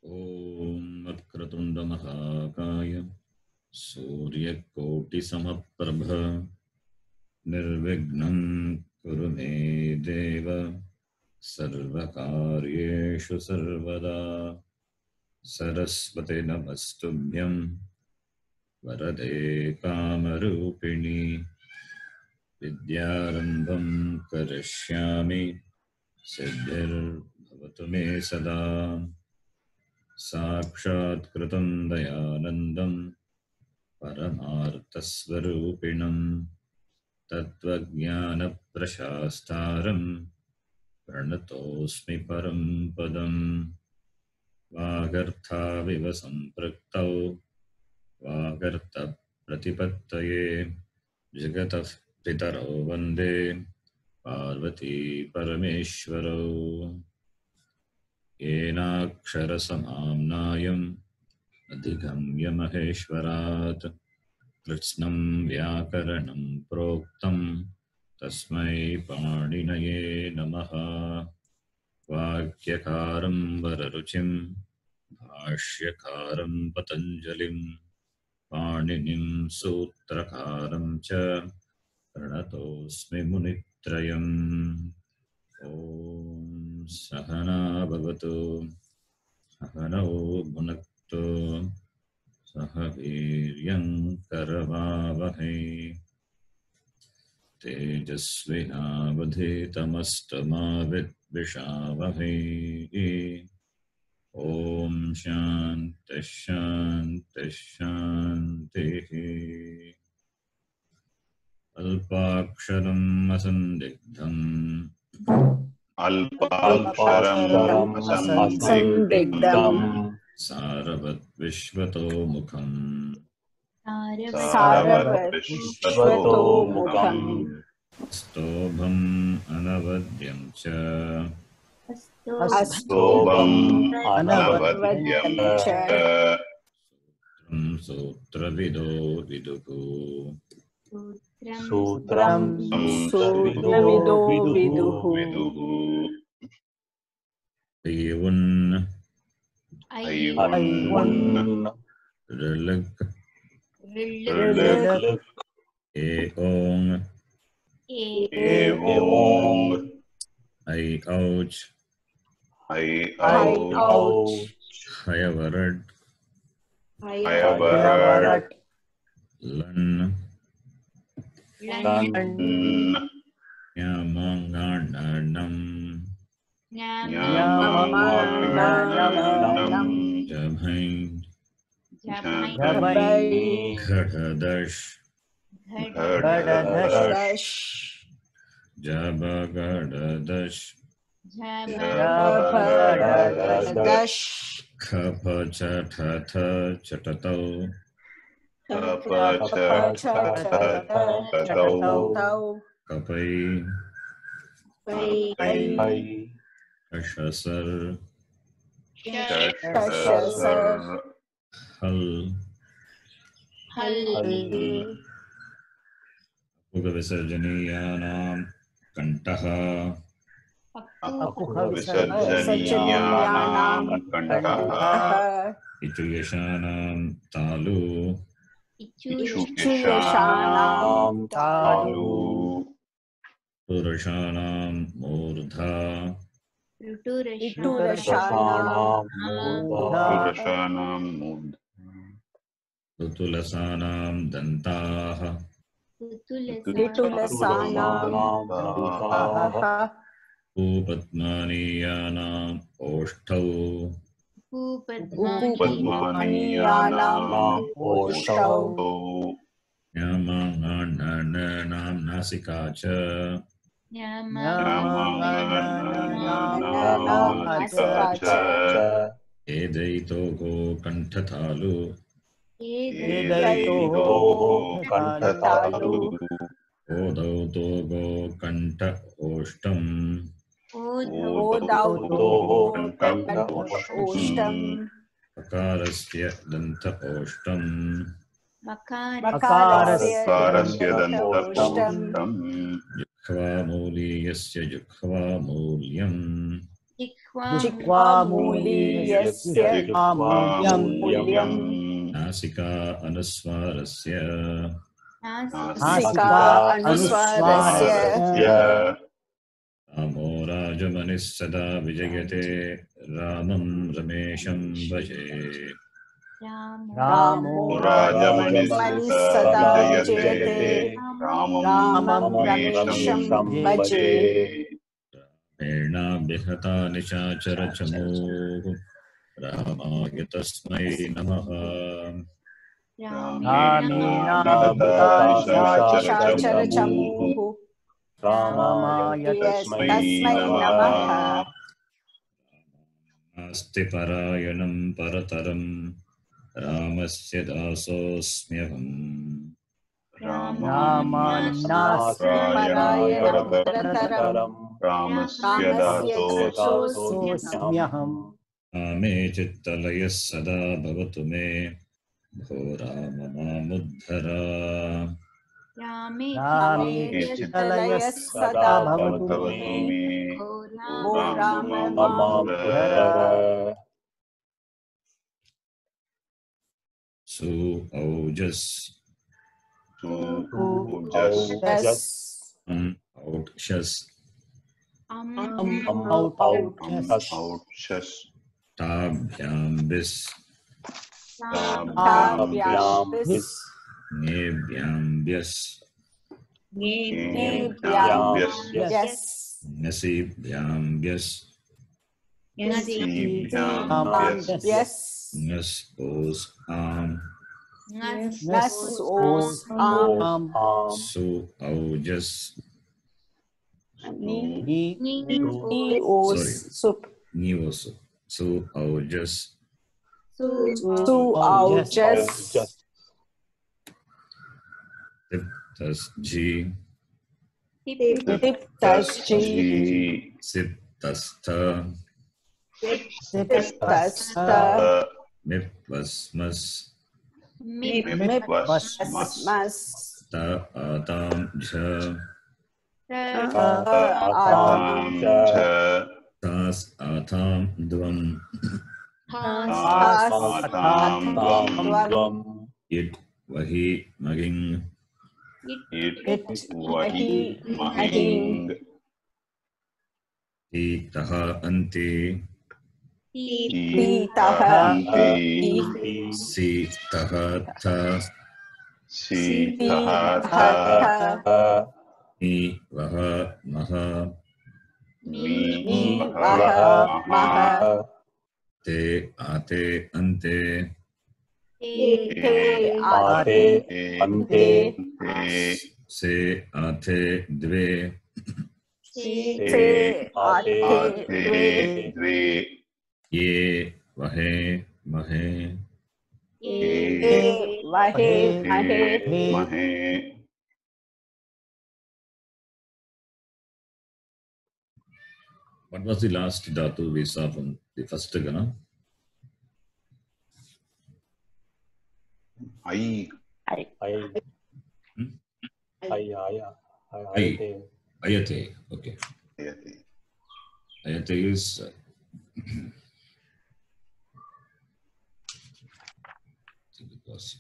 ॐ वक्रतुण्डमहाकाय सूर्यकोटिसमप्रभ निर्विघ्नं कुरु मे देव सर्वकार्येषु सर्वदा। सरस्वती नमस्तुभ्यं वरदे कामरूपिणि विद्यारम्भं करिष्यामि सिद्धिर्भवतु मे सदा। साक्षात्कृतं दयानन्दं परमार्थस्वरूपिणं तत्त्वज्ञानप्रशास्तारं प्रणतोऽस्मि परं पदं। वागर्थाविव सम्पृक्तौ वागर्थप्रतिपत्तये जगतः पितरौ वन्दे पार्वती परमेश्वरौ। येनाक्षरसमाम्नायम् अधिगम्य महेश्वरात् कृत्स्नं व्याकरणं प्रोक्तं तस्मै पाणिनये नमः। वाक्यकारं वररुचिं भाष्यकारं पतञ्जलिं पाणिनिं सूत्रकारं च प्रणतोऽस्मि मुनित्रयम्। ॐ सहना भवतु सहनौ भुनक्तु सह वीर्यं करवावहै तेजस्विनावधीतमस्तमा विद्विषावहै। ॐ शान्तिः शान्तिः शान्तिः। अल्पाक्षरम् असन्दिग्धम् अल्पाक्षरम् असन्दिग्धम् सारवद्विश्वतोमुखम् सारवद्विश्वतोमुखम् स्तोभम् अनवद्यं च स्तोभम् अनवद्यं च सूत्रविदो विदुः सूत्रं सूत्रविदो विदुः ऐवन् ऋलक् एओङ् ऐऔच् हयवरट् लन् ञमङणनम् जभै घढदश् जबगडदश् खपचठथ चटतौ कपै अशसर् हल् विसर्जनीयानां कण्ठः इचुयशानां तालु पुरुषाणां मूर्धा ऋतुलसानां दन्ताः उपपद्मानीयानाम् ओष्ठौ ञमङणननां नासिका च एदैतोः कण्ठतालु ओदौ तोगो कण्ठ ओष्ठम् अकारस्य दन्त ओष्ठम् जुह्वामूलीयस्य जुह्वामूल्यम् जिह्वामूली यस्य जिह्वामूल्यं नासिका अनुस्वारस्य नासिका अनुस्वारस्य रामो राजमनिः सदा विजयते रामं रमेशं भजे रामो राजमनिः सदा विजयते रामं रमेशं भजे रामेणाभ्यहता निशाचरचमूः रामाय तस्मै नमः रामेणाभिहतानिशाचरचमूः रामाय तस्मै नमः नास्ति परायणं परतरं रामस्य दासोऽस्म्यहम् रामान्नास्ति परायणं परतरं रामस्य दासोऽस्म्यहम् मे चित्तलयः सदा भवतु मे भो राम मामुद्धर रामे चित्तलयः सदा भवतु मे भो राम मामुद्धर औजस् औक्षस् ताभ्यां बिस् ङेभ्यां ब्यस् ङसीभ्यां ब्यस् ङस् ओस् आम् सु औजस् नीवोसु सु औजस् तिप्तस् जी सिप्तस्थ मिप्वस्मस् त आतां झ तास् आतां द्वम् इट् वहि महिङ् ईतः अन्ते सीतः थ नी वह मह ते आते अन्ते से आते द्वे ये वहे महे What was the last dhatu we saw from the first gana? I. Ayate. Okay. Ayate is because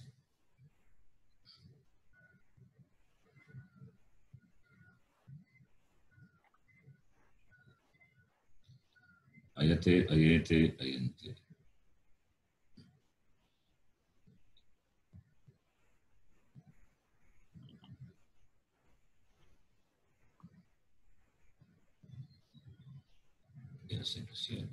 ayate, ayate, ayante. Yes, it is here.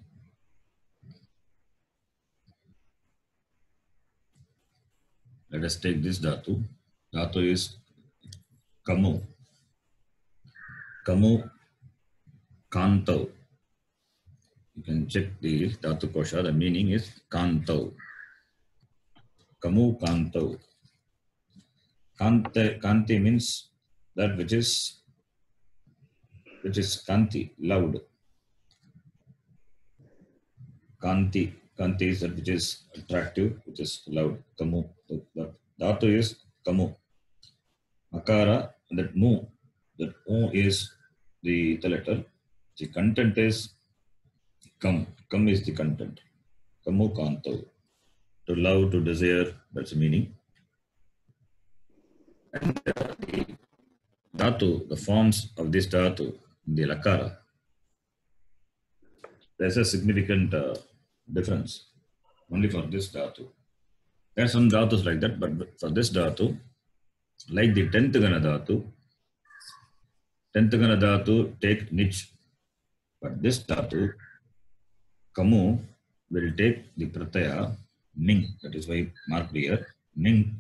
Let us take this dhatu. Dhatu is kamu. Kamu kanto. You can check the dhatu kosha. The meaning is kanto. Kamu kanto. Kanti means that which is kanti, loud. Kanti is that which is attractive, which is loud. Kamu. The dhatu is kamu. Akara, that mu. That mu is the letter. The content is Kam. Kam is the content. Kamu kanto. To love, to desire, that's the meaning. And the dhatu, the forms of this dhatu, the lakara, there's a significant difference only for this dhatu. There are some dhatus like that, but for this dhatu, like the 10th gana dhatu take nich, but this dhatu, kamu, will take the pratyaya ning. That is why marked here ning.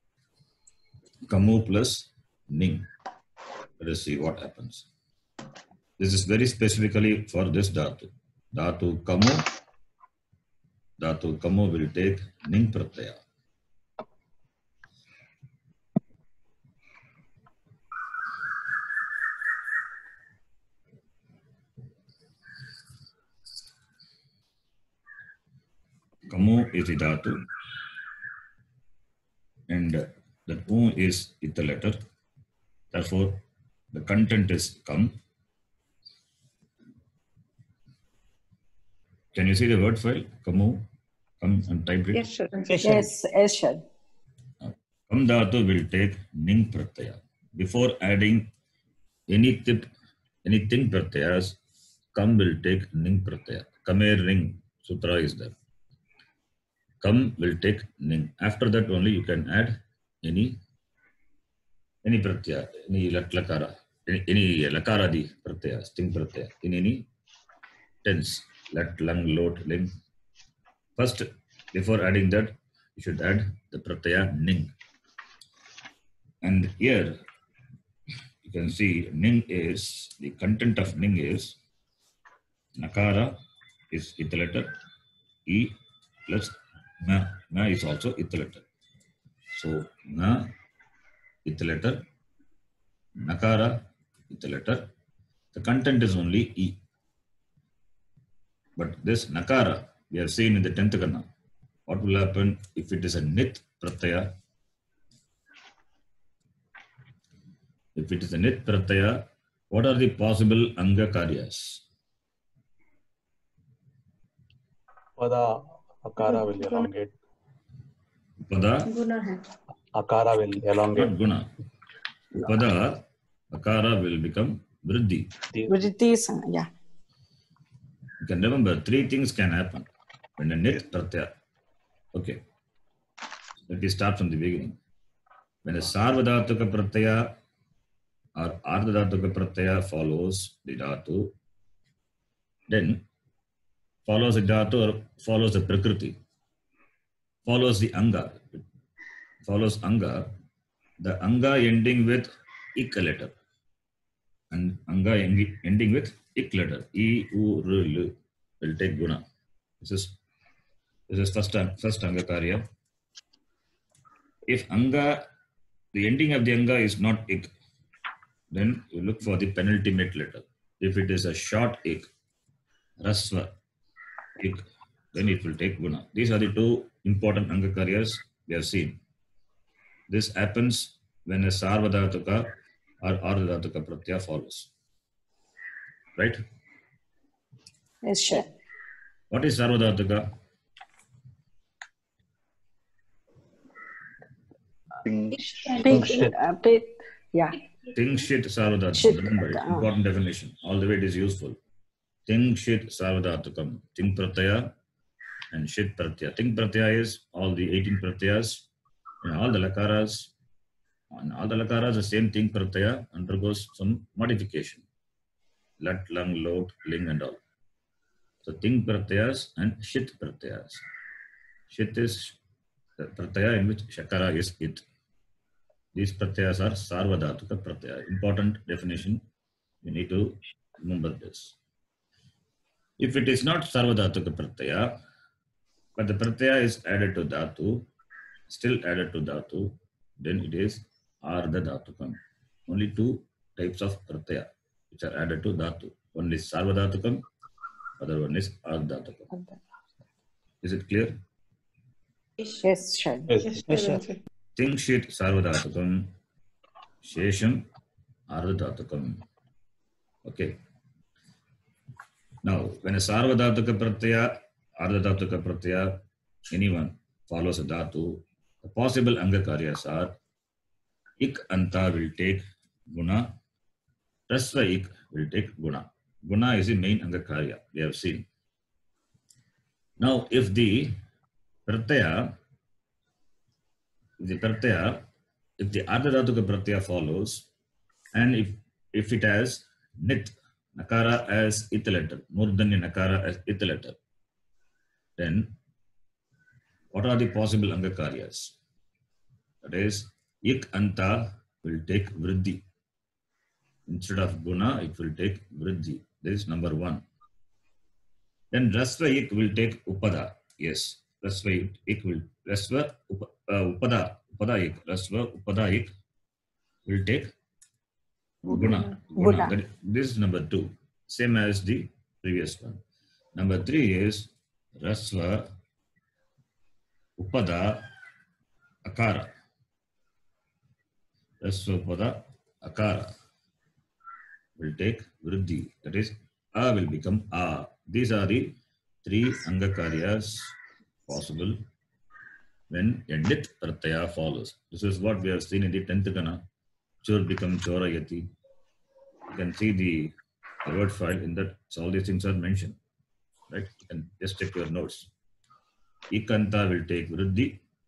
Kamu plus ning. Let us see what happens. This is very specifically for this dhatu. Dhatu kamu will take ning pratyaya. Kamu is the dhatu, and the U is the letter. Therefore, the content is kam. Can you see the word file? Kamu, come and type it. Yes, sure. Yes, sure. Kam dhatu will take ning pratyaya. Before adding anything pratyayas, kam will take ning pratyaya. Kamer ring sutra is there. Kam will take ning. After that only you can add any pratyaya, any lakara, any lakaradi pratyaya, sting pratyaya in any tense. Lat, lang, lot, ling. First, before adding that, you should add the pratyaya ning. And here you can see ning is, the content of ning is nakara is ith letter, e plus na. Na is also ith letter. So na ith letter, nakara ith letter. The content is only e. But this nakara we have seen in the 10th gana. What will happen if it is a nit pratyaya? If it is a nit pratyaya, what are the possible anga karyas? Pada akara will elongate. Pada, Akara will elongate. not guna. Pada, akara will become vriddhi. Yeah. You can remember 3 things can happen when a nit pratyaya. Okay. Let me start from the beginning. When a sarvadhatuka pratyaya or ardhadhatuka pratyaya follows the dhatu, then follows the dhatu or follows the prakriti, follows the anga, follows anga, the anga ending with ik letter and anga ending with ik letter, e, u, r, l, will take guna. This is first anga karya. If anga, the ending of the anga is not ik, then you look for the penultimate letter. If it is a short ik, rasva ik, then it will take guna. These are the 2 important anga karyas we have seen. This happens when a sarvadhatuka or ardhadhatuka pratyaya follows. Right? Yes, sure. What is sarvadhatuka? Yeah. Ting shit sarvadhatukam. Shit. Remember, important definition. All the way it is useful. Ting shit sarvadhatukam. Ting pratyaya and shit pratyaya. Ting pratyaya is all the 18 pratyayas and all the lakaras. And all the lakaras, the same ting pratyaya undergoes some modification. Lat, lang, lot, ling and all. So ting pratyayas and shit pratyayas. Shit is the pratyaya in which shakara is it. These pratyayas are sarvadhatuka pratyaya. Important definition. You need to remember this. If it is not sarvadhatuka pratyaya, but the pratyaya is added to dhatu, still added to dhatu, then it is ardhadhatukam. Only 2 types of pratyaya which are added to dhatu. One is sarvadhatukam, other one is ardhadhatukam. Is it clear? Yes, sure. Yes. Ting shit sarvadhatukam, shesham ardhadhatukam. Okay. Now, when a sarvadhatuka pratyaya, ardhadhatuka pratyaya, anyone follows a dhatu, the possible angakaryas are ik anta will take guna, rasva ik will take guna. Guna is the main angakarya, we have seen. Now, if the pratyaya, if the ardhadhatuka pratyaya follows, and if it has nit, nakara as it letter, murdanya nakara as it letter, then what are the possible angakaryas? That is, ik anta will take vriddhi. Instead of guna, it will take vriddhi. This is number one. Then rasva ik will take upada. Yes, rasva ik will, rasva upada ik, rasva upada ik will take guna. Guna. This is number two, same as the previous one. Number three is rasva upada akara. Rasva upada akara will take vriddhi. That is, a will become a. These are the three angakaryas possible when a nit pratyaya follows. This is what we have seen in the 10th gana. Chor become chorayati. You can see the word file in that. So all these things are mentioned. Right? You can just check your notes. Ikanta will take vriddhi.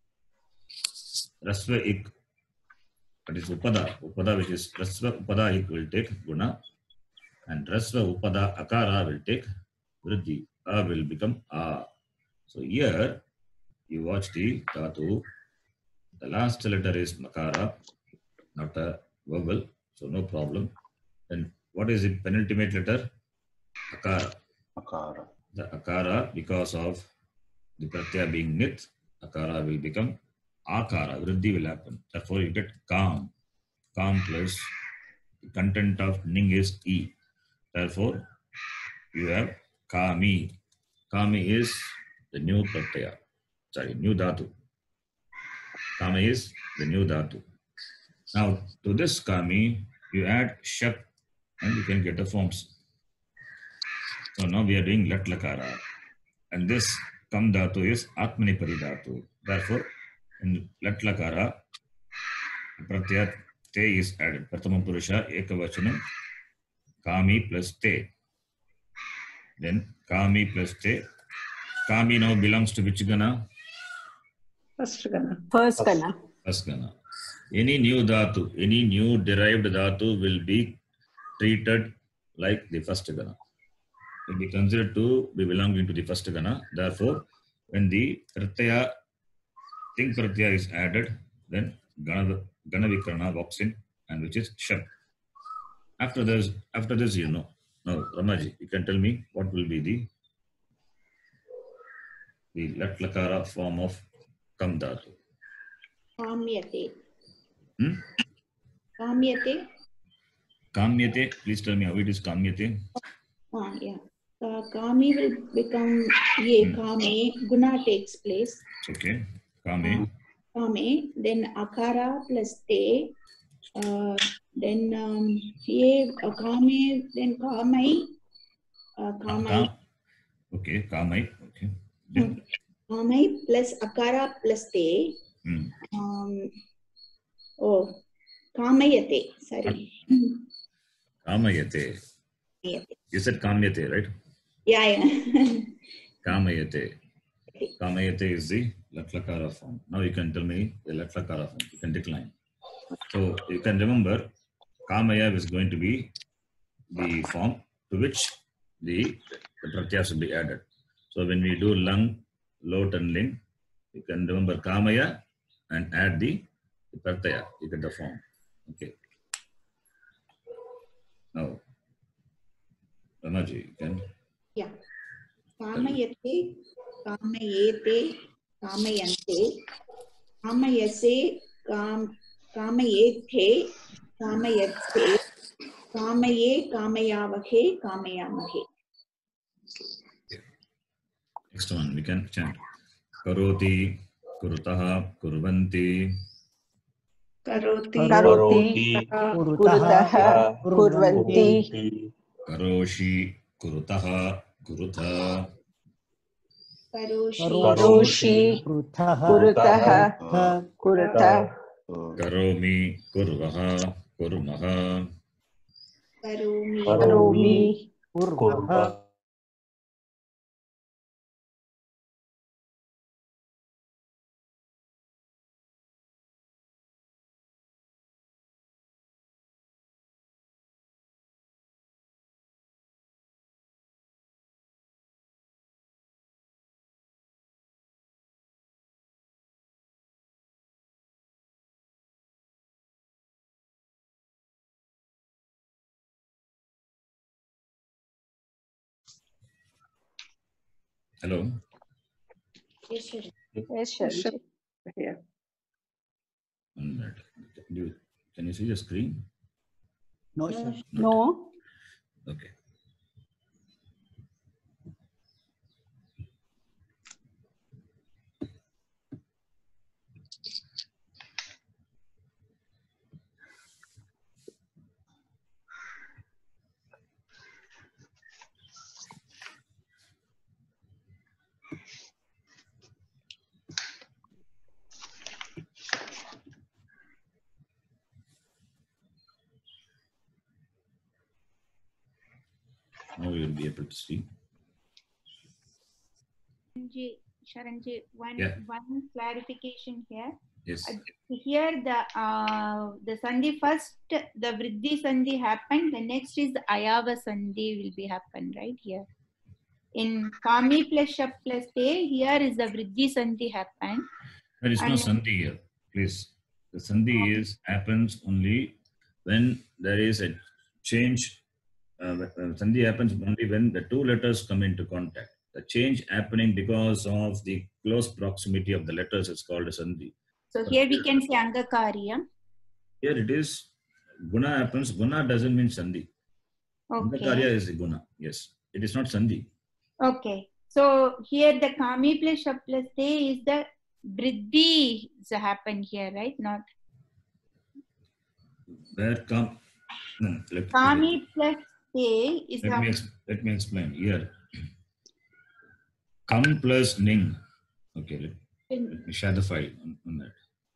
Rasva ik, that is upada. Upada, which is rasva upada ik will take guna. And rasva upada akara will take vriddhi. A will become a. So here you watch the dhatu. The last letter is makara, not a vowel, so no problem. Then what is the penultimate letter? Akara. Akara. The akara, because of the pratyaya being nit, akara will become akara. Vriddhi will happen. Therefore you get kam. Kam plus the content of ning is e. Therefore you have kami. Kami is the new pratyaya. Sorry, new dhatu. Kami is the new dhatu. Now, to this kami, you add shak and you can get the forms. So now we are doing lat lakara. And this kam dhatu is atmanipari dhatu. Therefore, in lat lakara, pratyaya te is added. Prathama purusha ekavachanam kami plus te. Then kami plus te. Kami now belongs to which gana? First gana. First gana. Any new dhatu, any new derived dhatu will be treated like the first gana. Will be considered to be belonging to the first gana. Therefore, when the pratyaya, ting pratyaya is added, then gana vikarana walks in, and which is shak. After this, you know. Now, Ramaji, you can tell me what will be the lat lakara form of kam dhatu. Kamyate. Kamyate, please tell me how it is kamyate. Yeah. Kami will become ye, kame, guna takes place. Okay, kame. Kame, then akara plus te, then ye, kame, then kamai, kamai. Okay, kamai. Okay. Kamai plus akara plus te. Kamayate. Sorry. Kamayate. You said kamyate, right? Yeah. Kamayate. Kamayate is the lat lakara form. Now you can tell me the lat lakara form. You can decline. So you can remember kamaya is going to be the form to which the pratyaya should be added. So when we do lung, lot and ling, you can remember kamaya and add the pratyaya. You get the form. Okay. Now, Ramaji, you can. Yeah. Kamayate, kamayete, kamayante, kamayase, kamayete, kamayate, kamaye, kamayavahe, kamayamahe. Next one, we can chant. Karoti, kurutaha, kurvanti. Karoti, kurutaha, kurvanti, Karoshi, kurutaha, Kurutha. Karoshi. Karoshi. Krutah. Kurutah. Kurutah. Karomi. Kurvaha. Kurmaha. Karomi. Karomi. Kurvah. Hello. Yes, sir. Yes, sir. Here. 1 minute. Can you see the screen? No, No, sir. No. Okay. Now you will be able to see. Sharanji, Yeah. one clarification here. Yes. Here the sandhi first, the vriddhi sandhi happened. The next is the ayava sandhi will be happen right here. In kami plus shap plus te, here is the vriddhi sandhi happen. There is no And- sandhi here, please. The sandhi happens only when there is a change. Sandhi happens only when the two letters come into contact. The change happening because of the close proximity of the letters is called a sandhi. So here we can say angakariya. Here it is guna happens. Guna doesn't mean sandhi. Angakarya Okay. is the guna. Yes, it is not sandhi. Okay. So here the kami plus shap plus te is the vriddhi happen here, right? Not Where come? No, kami plus te is let me explain here. Come plus ning. Okay, let me share the file on that.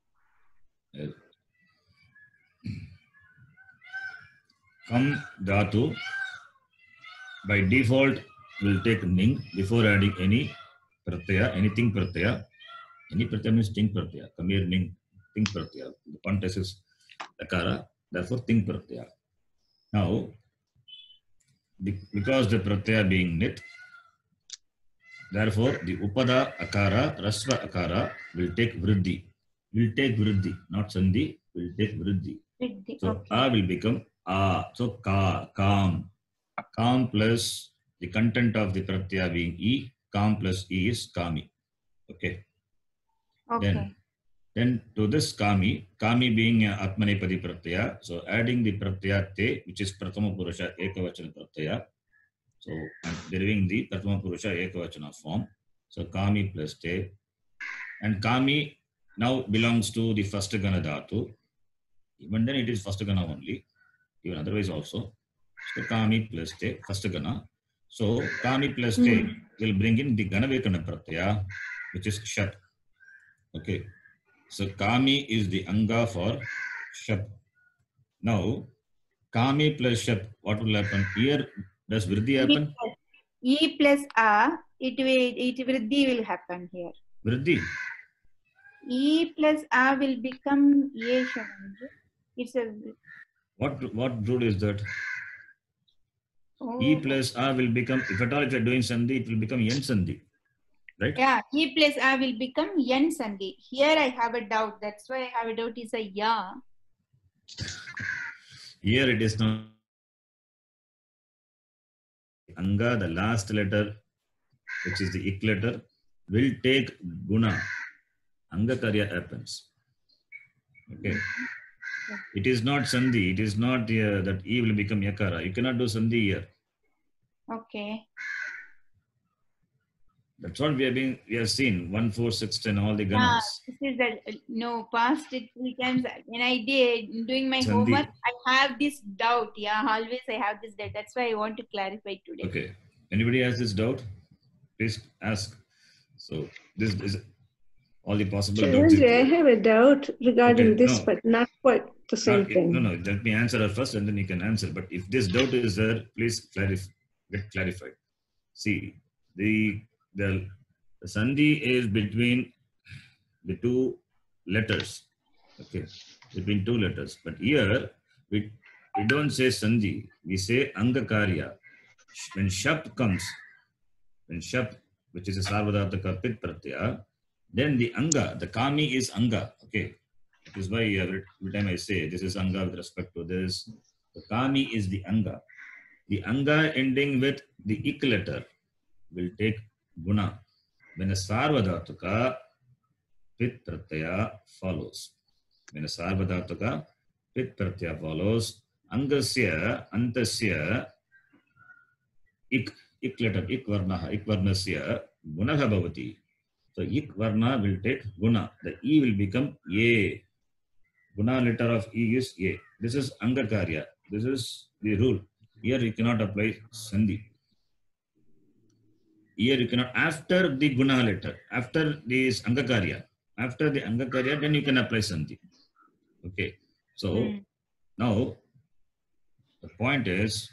Come dhatu by default will take ning before adding any pratyaya, anything pratyaya. Any pratyaya means ting pratyaya. Come here ning, ting pratyaya. The context is akara, therefore ting pratyaya. Now, because the pratyaya being nit, therefore the upada akara, rasva akara will take vriddhi. Will take vriddhi, not sandhi, will take vriddhi. vriddhi. So Okay. a will become a. So ka, kam. Kam plus the content of the pratyaya being e, kam plus e is kami. Okay. Okay. Then to this kami being atmanepadi pratyaya, so adding the pratyaya te, which is prathama purusha ekavachana pratyaya. So I'm deriving the prathama purusha ekavachana form. So kami plus te, and kami now belongs to the first gana dhatu. Even then it is first gana only, even otherwise also. So kami plus te, first gana. So kami plus te will bring in the ganavekana pratyaya, which is kshat. Okay. So kami is the anga for shap. Now kami plus shap, what will happen here? Does vriddhi happen? E plus a, it vriddhi will happen here. Vriddhi. E plus a will become ye Sharanji. It's a What rule is that? oh, E plus a will become, if at all if you are doing sandhi, it will become yen sandhi. Right? yeah, E plus a will become yen sandhi. Here I have a doubt. That's why I have a doubt. Is a ya. Here it is not. Anga, the last letter, which is the ik letter, will take guna. Anga karya happens. Okay. It is not sandhi. It is not that e will become yakara. You cannot do sandhi here. Okay. That's what we have seen 1, 4, 6, 10, all the ganas. This is the no past it 3 times when I did doing my Sandhi. homework. I have this doubt. Yeah, always I have this doubt. That's why I want to clarify today. Okay. Anybody has this doubt? Please ask. So this is all the possible doubts. Charanji, I have a doubt regarding Okay, this, no. but not quite the same thing. No, let me answer it first and then you can answer. But if this doubt is there, please get clarified. See, the sandhi is between the two letters. Okay, between two letters. But here we don't say sandhi, we say angakarya. When shap comes, which is a sarvadhartaka pit pratyaya, then the anga, the kami is anga. Okay, that is why every time I say this is anga with respect to this, the kami is the anga. The anga ending with the ik letter will take guna. When a sarvadhartaka pit pratyaya follows. When a sarvadhartaka pit pratyaya follows, angasya antasya ik letter, ik varnasya gunaha bhavati. So ik varna will take guna. The e will become ye. Guna letter of e is ye. This is angakarya. This is the rule. Here you cannot apply sandhi. Here you cannot, after the guna letter, after this angakarya, then you can apply sandhi. Okay. So now the point is,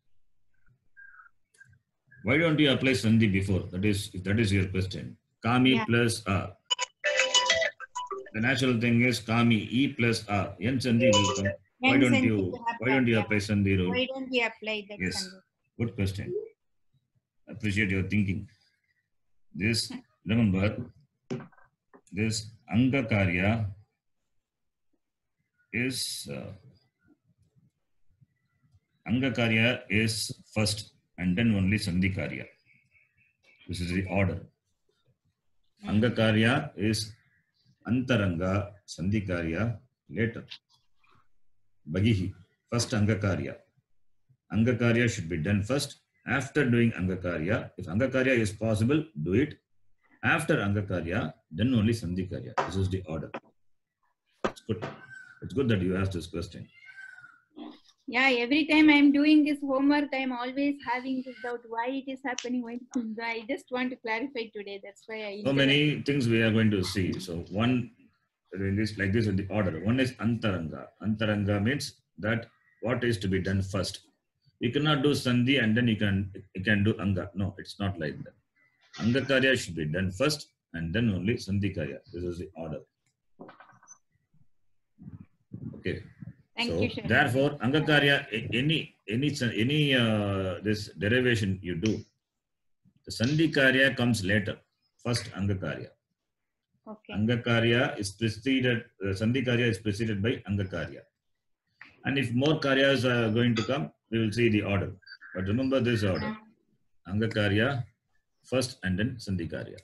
why don't you apply sandhi before? If that is your question. Kami plus a. The natural thing is kami e plus a. Yen sandhi will come. Why don't you apply sandhi rule? Why don't we apply that? Yes. sandhi? Good question. Appreciate your thinking. This, remember, this angakarya is first and then only sandhikarya. This is the order. Angakarya is antaranga, sandhikarya later. Bagihi, first angakarya. Angakarya should be done first. After doing angakarya, if angakarya is possible, do it. After angakarya, then only sandhikarya. This is the order. It's good. It's good that you asked this question. Yeah, every time I'm doing this homework, I'm always having this doubt why it is happening. I just want to clarify today. That's why I. So many things we are going to see. So one, like this in the order. One is antaranga. Antaranga means that what is to be done first. You cannot do sandhi and then you can do anga. No, it's not like that. Angakarya should be done first and then only sandhikarya. This is the order. Okay. Thank so you, Sharon. Therefore, angakarya, any this derivation you do, the sandhikarya comes later. First angakarya. Okay. Angakarya is preceded. Sandhikarya is preceded by angakarya. And if more karyas are going to come, we will see the order. But remember this order. Angakarya first and then sandhikarya.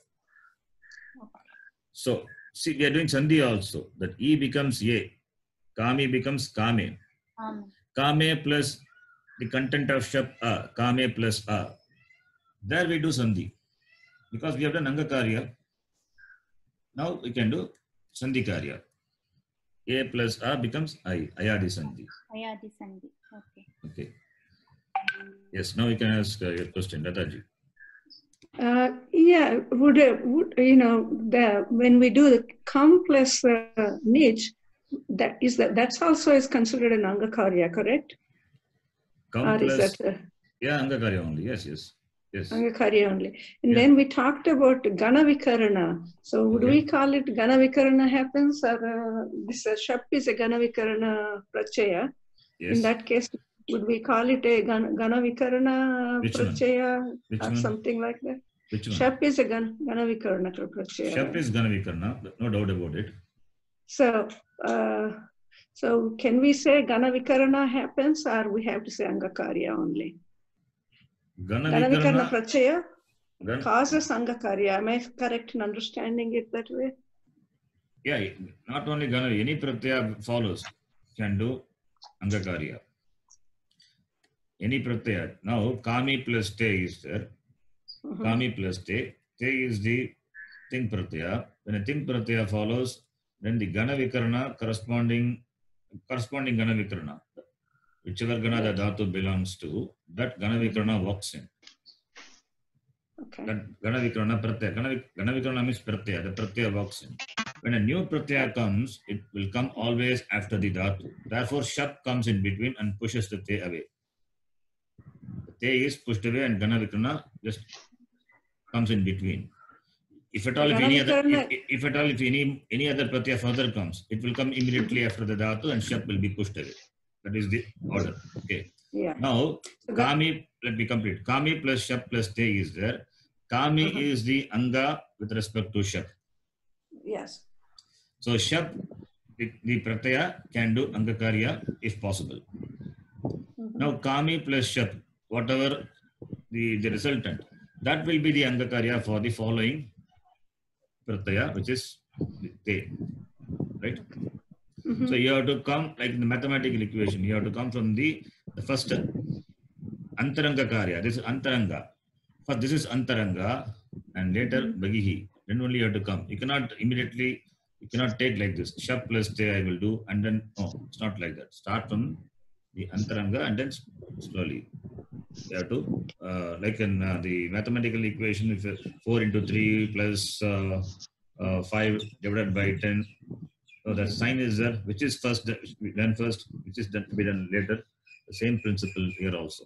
So, see, we are doing sandhi also. That E becomes ye. Kami becomes kame. Kame plus the content of shap a. Kame plus a. There we do sandhi. Because we have done angakarya. Now we can do sandhikarya. A plus A becomes I. Ayadi sandhi. Ayadi sandhi. Okay. Okay. Yes, now you can ask your question, Lataji. Yeah, would when we do the complex niche, that's also is considered an angakarya, correct? Complex, or is that yeah, angakarya only. Yes. Angakarya only. And Yeah. then we talked about Gana Vikarana. So would we call it Gana Vikarana happens, or this shap is a Gana Vikarana prachaya? Yes. In that case, would we call it a Gana Vikarana Which one? prachaya Which or one? something like that? Which one? Shap is a Gana Vikarana prachaya. Shap is Ganavikarna, no doubt about it. So, so can we say Gana Vikarana happens, or we have to say Angakarya only? Gana Vikarana prachaya causes Angakarya. Am I correct in understanding it that way? Yeah, not only Ganavi, any pratyaya follows can do angakarya. Any pratyaya. Now, kami plus te is there. Kami plus te. Te is the ting pratyaya. When a ting pratyaya follows, then the Gana Vikarana corresponding Gana Vikarana, whichever Gana the dhatu belongs to, that Gana Vikarana walks in. Okay. Gana Vikarana Pratyaya. Gana Vikarana means Pratyaya. The Pratyaya walks in. When a new Pratyaya comes, it will come always after the Dhatu. Therefore, Shap comes in between and pushes the Te away. The Te is pushed away and Gana Vikarana just comes in between. If at all, if any other Pratyaya further comes, it will come immediately after the Dhatu and Shap will be pushed away. That is the order. Okay. Yeah. Now, Kami, let me complete. Kami plus Shap plus Te is there. Kami is the Anga with respect to Shap. Yes. So, Shap, the Pratyaya can do Angakarya if possible. Now, Kami plus Shap, whatever the resultant, that will be the Angakarya for the following Pratyaya, which is Te. Right? So, you have to come, like in the mathematical equation, you have to come from the first Antaranga Karya. This is Antaranga. First, this is Antaranga and later Bagihi. Then only you have to come. You cannot immediately, you cannot take like this. Shap plus Te I will do and then, no, it's not like that. Start from the Antaranga and then slowly. You have to, like in the mathematical equation, if 4 into 3 plus 5 divided by 10. So the sign is there, which is first done first, which is done to be done later. The same principle here also.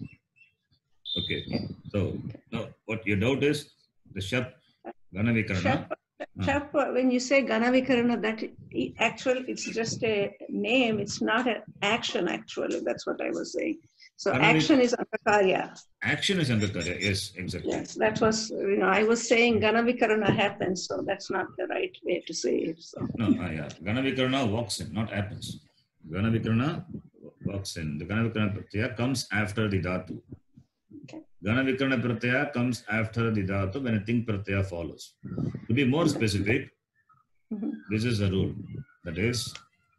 Okay. So now what your doubt is the Shap Gana Vikarana. Shap, when you say Gana Vikarana, that actually it's just a name. It's not an action actually. That's what I was saying. So action is Angakarya. Action is Angakarya. Yes, exactly. Yes, that was, I was saying Gana Vikarana happens, so that's not the right way to say it. So. No, yeah. Gana Vikarana walks in, not happens. Gana Vikarana walks in. The Gana Vikarana Pratyaya comes after the Dhatu. Okay. Gana Vikarana Pratyaya comes after the Dhatu when a Ting Pratyaya follows. To be more specific, this is the rule. That is,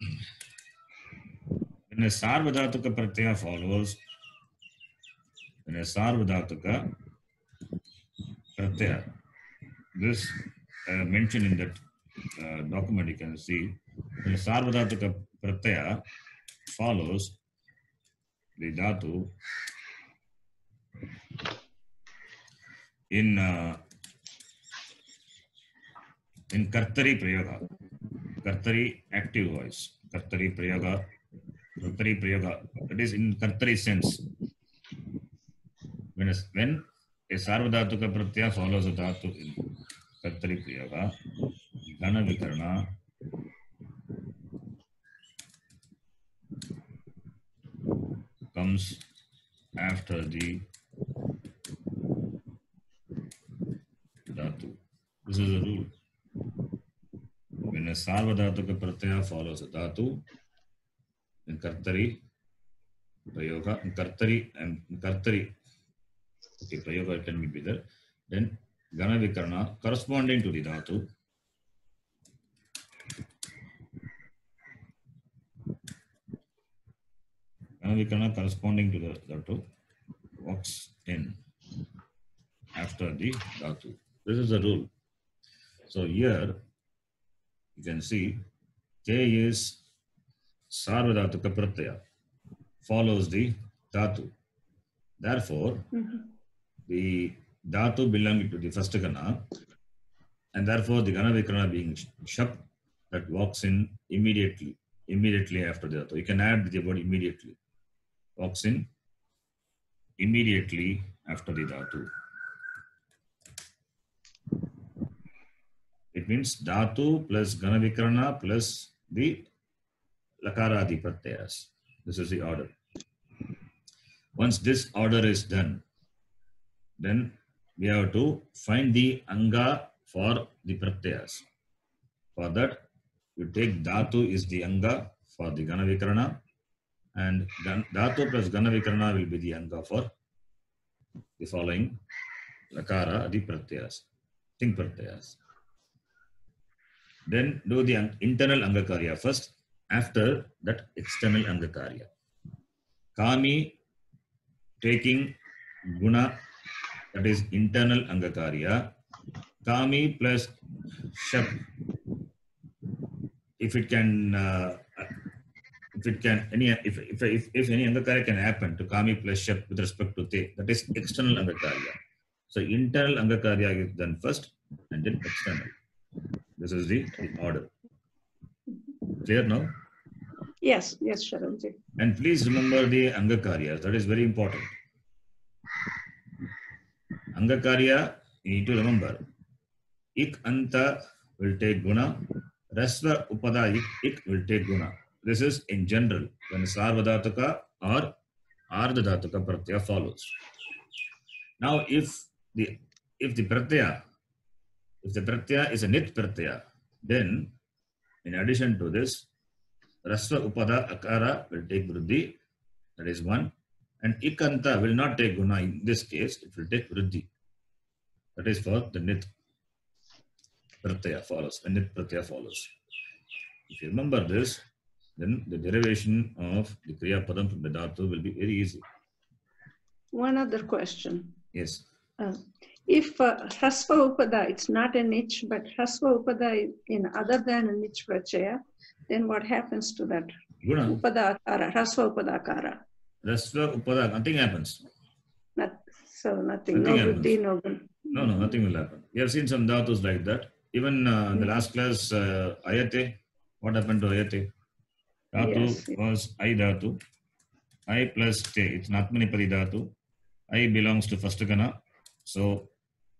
when a Sarvadhatuka Pratyaya follows, when a Sarvadhatuka Pratyaya, this mentioned in that document you can see, when a Sarvadhatuka Pratyaya follows the Dhatu in Kartari Prayoga, Kartari active voice, Kartari Prayoga, that is in Kartari sense. When a Sarvadhatuka Pratyaya follows a Dhatu in Kartari Prayoga, Gana Vikarana comes after the Dhatu. This is a rule. When a Sarvadhatuka Pratyaya follows a Dhatu in Kartari Prayoga, in Kartari, okay, Prayoga can be there, then Gana Vikarana corresponding to the Dhatu corresponding to the Dhatu walks in after the Dhatu. This is the rule. So here you can see Te is Sarvadhatuka Pratyaya, follows the Dhatu. Therefore, the Dhatu belonging to the first Gana, and therefore the Gana Vikarana being Shap, that walks in immediately after the Dhatu. You can add the word immediately. Walks in immediately after the Dhatu. It means Dhatu plus Gana Vikarana plus the Lakaradi Pratyayas. This is the order. Once this order is done, then we have to find the Anga for the Pratyayas. For that, you take Dhatu is the Anga for the Gana Vikarana, and Dhatu plus Gana Vikarana will be the Anga for the following Lakara, the Pratyayas, Ting Pratyayas. Then do the internal Angakarya first, after that external Angakarya. Kami taking Guna, that is internal Angakarya. Kami plus Shap, if any Angakarya can happen to Kami plus Shap with respect to Te, that is external Angakarya. So internal Angakarya is done first and then external. This is the order. Clear now? Yes, yes, Sharanji. And please remember the Angakarya. That is very important. Angakarya, you need to remember. Ik anta will take guna. Rasva upada ik will take guna. This is in general when Sarvadhatuka or Ardhadhatuka pratyaya follows. Now, if the pratyaya is a nit pratyaya, then in addition to this, Rasva upada akara will take vriddhi. That is one. And ikanta will not take guna. In this case, it will take vriddhi. That is for the nit pratyaya follows. The nit pratyaya follows. If you remember this, then the derivation of the kriya padam from the dhatu will be very easy. One other question. Yes. If Hasva Upada, it's not a niche, but Hasva Upada in other than a niche prachaya, then what happens to that? Guna. Upada akara, Hasva Upada akara. Rasva upada, nothing happens. Nothing. Nothing No vriddhi, no guna. No, nothing will happen. You have seen some dhatus like that. Even in the last class, ayate, what happened to ayate? Dhatu was I dhatu. I plus te. It's Natmanipadi dhatu. I belongs to first gana. So,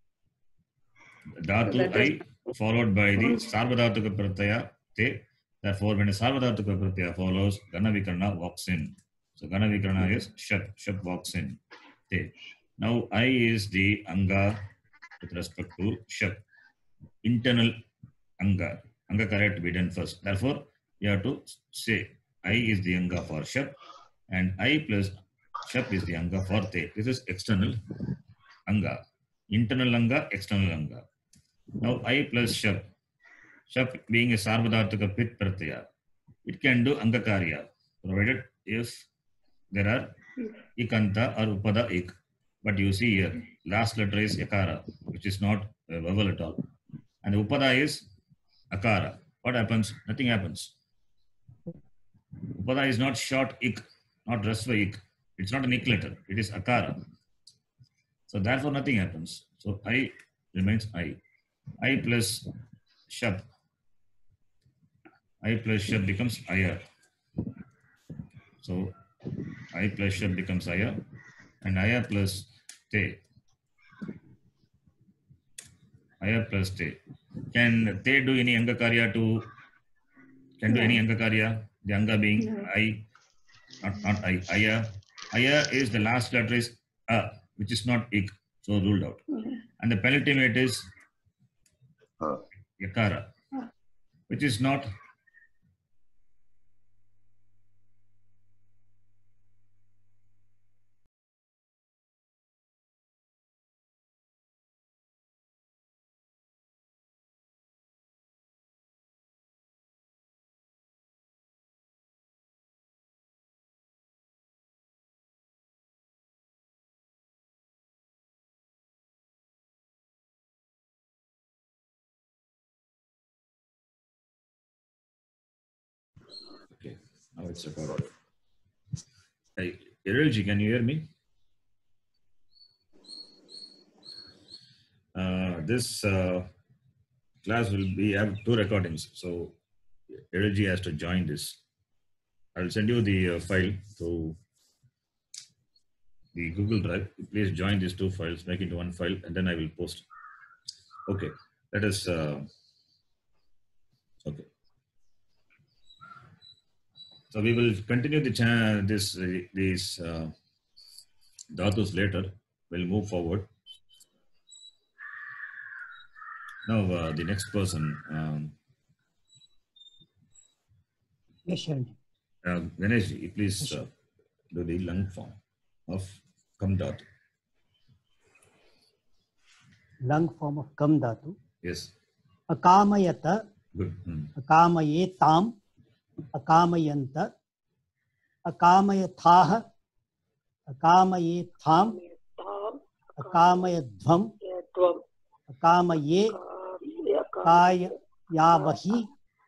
dhatu I followed by the Sarvadhatuka pratyaya te. Therefore, when a Sarvadhatuka pratyaya follows, Gana Vikarana walks in. So, Gana Vikarana is Shap. Shap walks in. Te. Now, I is the Anga with respect to Shap. Internal Anga. Anga karya to be done first. Therefore, you have to say I is the Anga for Shap and I plus Shap is the Anga for Te. This is external Anga. Internal Anga, external Anga. Now I plus Shap. Shap being a Sarvadhatuka Pit Pratyaya. It can do Angakarya, provided if there are Ikanta or Upada Ik. But you see here, last letter is Yakara, which is not a vowel at all. And the Upada is Akara. What happens? Nothing happens. Upada is not short Ik, not Rasva Ik. It's not an Ik letter. It is Akara. So therefore nothing happens. So I remains I. I plus Shab. I plus Shab becomes Aya. So I plus Shab becomes Aya. And Aya plus Te. Aya plus Te. Can Te do any Angakarya to? Can do any Angakarya? The Anga being I, not I. Aya. Aya is the last letter is A, which is not Ik, so ruled out. And the penultimate is Yakara, which is not okay. Now it's recorded. Hey, Irelji, can you hear me? This class will be have 2 recordings, so Irelji has to join this. I'll send you the file to the Google Drive. Please join these 2 files, make it one file, and then I will post. Okay, let us. Okay. So we will continue these dhatus later. We'll move forward. Now the next person, Yes, Sharanji. Ganesh, please do the lung form of Kam dhatu. Lung form of Kam dhatu. Yes. Akamayata. Good. Akamayetam. Akamayanta. Akamayathaha. Akamayetham. Akamayadvam. Akamaye. Akayavahi.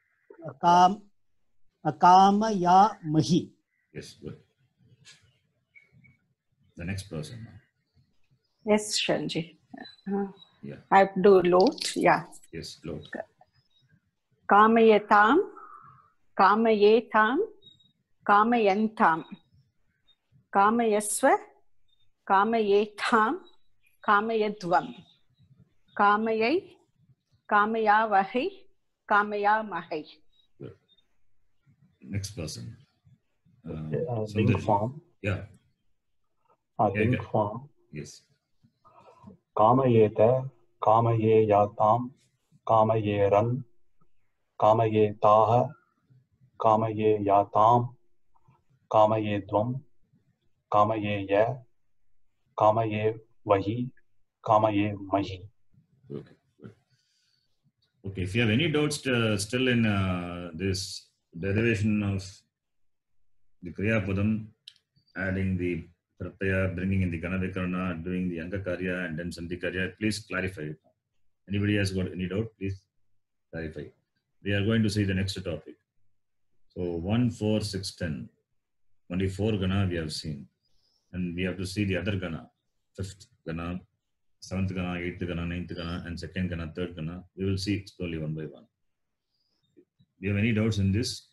Akamayamahi. Yes, good. The next person. Yes, Sharanji. Yeah. I have to do lot. Yeah. Yes, lot. Kamayatam, kamayetam, kamayantam, kamayasva, kamayetam, kamayadvam, kamayai, kamayavahi, kamayamahai. Good. Next person. Link Sundari. form. Yeah. Link okay. form. Yes. Kamayeta, kamayeyatam, kamayeran, kamayetaha, kamayeyatam, kamayedvam, kamayeya, kamayevahi, kamayemahi. Okay. Good. Okay. If you have any doubts still in this derivation of the Kriya Padam, adding the Pratyaya, bringing in the Gana Vikarana, doing the Anga Karya and then Sandhi Karya, please clarify it. Anybody has got any doubt, please clarify. We are going to see the next topic. So 1, 4, 6, 10. Only 4 Gana we have seen. And we have to see the other Gana. 5th Gana, 7th Gana, 8th Gana, 9th Gana, and 2nd Gana, 3rd Gana. We will see slowly one by one. Do you have any doubts in this?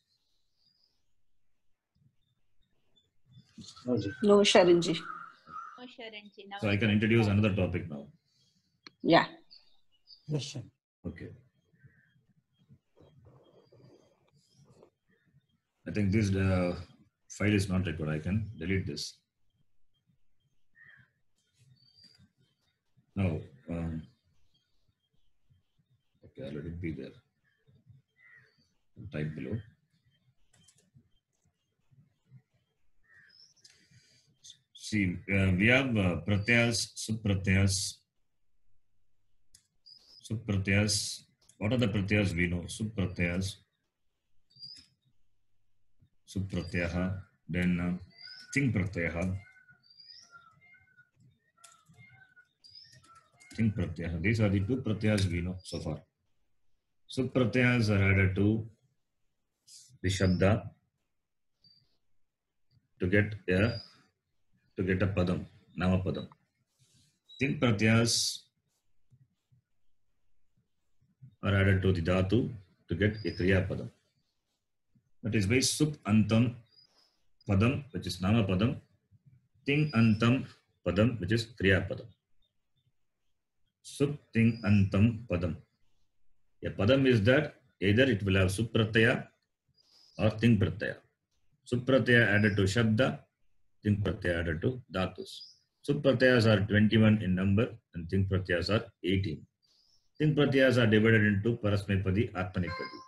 No, Sharanji. No, Sharanji. Now So I can introduce another topic now. Yeah. Yes, sir. Okay. I think this file is not required. I can delete this. Now, okay, let it be there. Type below. See, we have pratyas, subpratyas. Subpratyas. What are the pratyas we know? Subpratyas. Subpratyaha. Then ting pratyaha. Ting pratyaha. These are the 2 pratyas we know so far. Subpratyas are added to the shabda to get a padam, nama padam. Ting pratyas are added to the dhatu to get a kriya padam. That is by sup antam padam, which is nama padam, ting antam padam, which is kriya padam. Sup ting antam padam. A padam is that either it will have sup pratyaya or ting pratyaya. Sup pratyaya added to shabda, ting pratyaya added to dhatus. Sup pratyayas are 21 in number and ting pratyayas are 18. Ting pratyayas are divided into parasmaipadi, atmanipadi.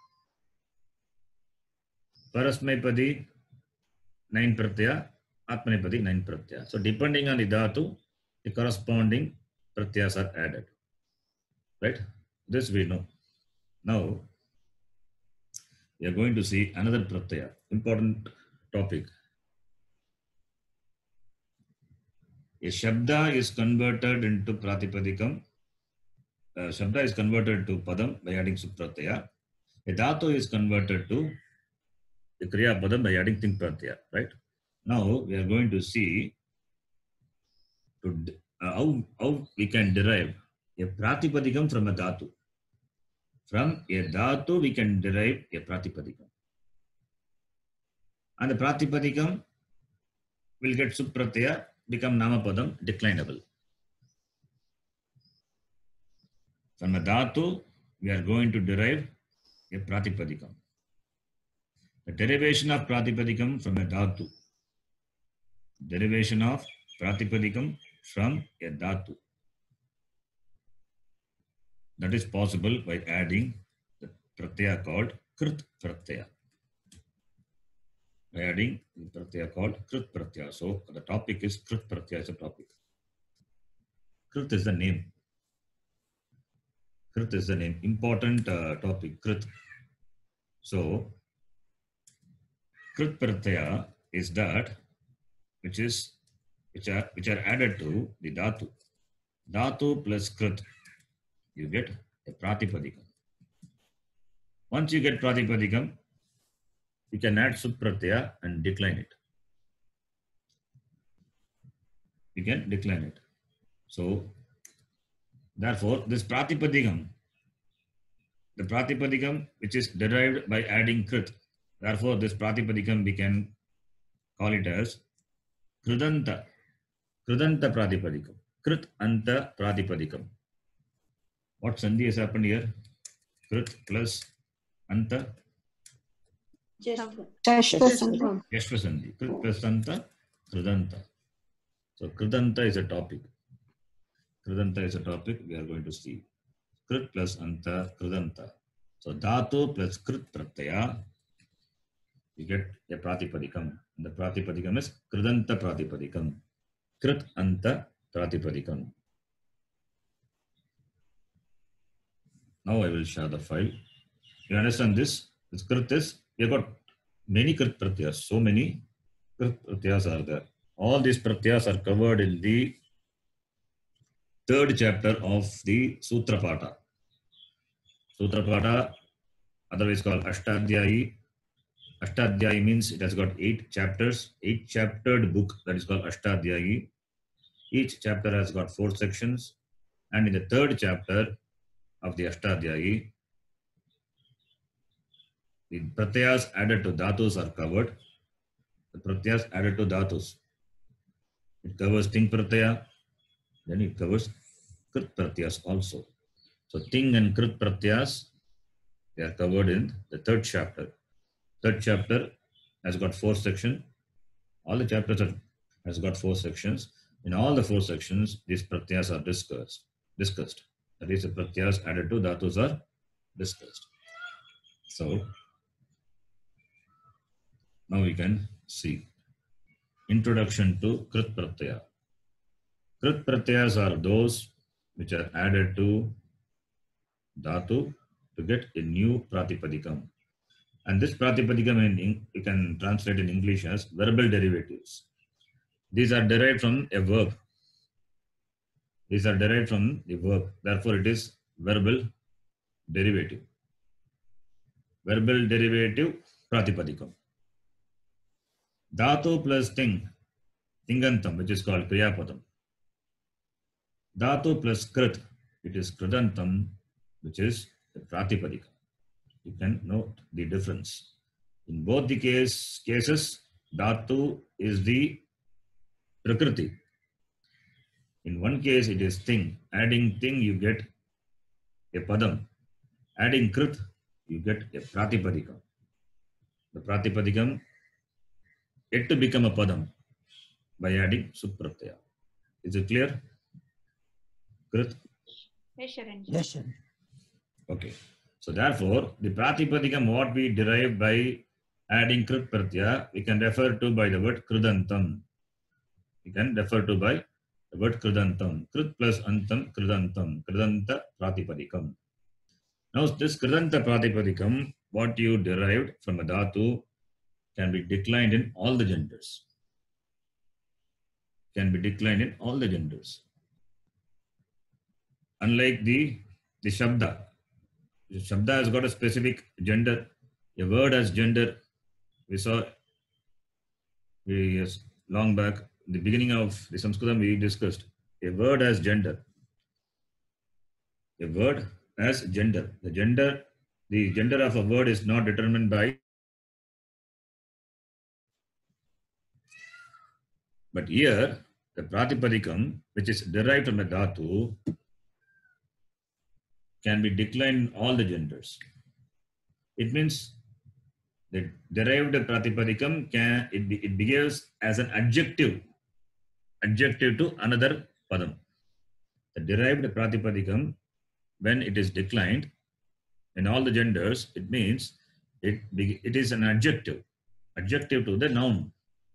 Parasmaipadi 9 pratyaya, atmanipadi 9 pratyaya. So depending on the dhatu, the corresponding pratyayas are added. Right? This we know. Now, we are going to see another pratyaya, important topic. A shabda is converted into pratipadikam. Shabda is converted to padam by adding supratyaya. A dhatu is converted to the kriya padam by adding ting pratyaya. Right? Now, we are going to see how we can derive a pratipadikam from a dhatu. From a dhatu, we can derive a pratipadikam. And the pratipadikam will get supratyaya, become namapadam, declinable. From a dhatu, we are going to derive a pratipadikam. The derivation of pratipadikam from a dhatu. Derivation of pratipadikam from a dhatu. That is possible by adding the pratyaya called krit pratyaya. By adding the pratyaya called krit pratyaya. So the topic is krit pratyaya is a topic. Krit is the name. Krit is the name. Important topic, krit. So krit pratyaya is that which are added to the dhatu. Dhatu plus krit, you get a pratipadikam. Once you get pratipadikam, you can add supratyaya and decline it. You can decline it. So Therefore, this Pratipadikam, the Pratipadikam which is derived by adding Krit, therefore this Pratipadikam we can call it as Kridanta Pratipadikam. Krit Anta Pratipadikam. What Sandhi has happened here? Krit plus Anta Shashva Yashva-sandhi. Krit plus Anta Kridanta. So Kridanta is a topic. Kridanta is a topic we are going to see. Krit plus Anta Kridanta. So Dhatu plus Krit Pratyaya, you get a Pratipadikam. And the Pratipadikam is Kridanta Pratipadikam. Krit Anta Pratipadikam. Now I will share the file. You understand this? This Krit is, we have got many Krit Pratyas. So many Krit Pratyas are there. All these Pratyas are covered in the 3rd chapter of the Sutrapata. Sutrapata, otherwise called Ashtadhyayi. Ashtadhyayi means it has got 8 chapters, 8-chaptered book that is called Ashtadhyayi. Each chapter has got 4 sections, and in the 3rd chapter of the Ashtadhyayi, the pratyas added to dhatus are covered. The pratyas added to dhatus. It covers ting pratyaya, then it covers krit pratyas also. So ting and krit pratyas, they are covered in the 3rd chapter. 3rd chapter has got 4 sections. All the chapters has got 4 sections. In all the 4 sections, these pratyas are discussed. That is, the pratyas added to dhatus are discussed. So now we can see introduction to Krit Pratyaya. Krit Pratyayas are those which are added to dhatu to get a new Pratipadikam. And this Pratipadikam you can translate in English as verbal derivatives. These are derived from a verb. These are derived from the verb. Therefore, it is verbal derivative. Verbal derivative Pratipadikam. Dhatu plus ting, tingantam, which is called Kriyapadam. Dhatu plus krit, it is Kridantam, which is the Pratipadikam. You can note the difference. In both the cases, Dhatu is the Prakriti. In one case, it is ting. Adding ting, you get a Padam. Adding Krit, you get a Pratipadikam. The Pratipadikam yet to become a Padam by adding Supratyaya. Is it clear? Krit? Yes, Sharanji. Yes, sir. Okay. So therefore, the Pratipadikam what we derive by adding Krit Pratyaya, we can refer to by the word Kridantam. We can refer to by the word Kridantam. Krit plus Antam, Kridantam. Kridanta Pratipadikam. Now this Kridanta Pratipadikam, what you derived from a dhatu, can be declined in all the genders. Can be declined in all the genders. Unlike the Shabda. The Shabda has got a specific gender. A word has gender. We saw long back, in the beginning of the Sanskritam, we discussed a word has gender. A word has gender. The gender of a word is not determined by. But here, the Pratipadikam, which is derived from a dhatu, can be declined in all the genders. It means the derived Pratipadikam it behaves as an adjective to another Padam. The derived Pratipadikam, when it is declined in all the genders, it means it is an adjective to the noun.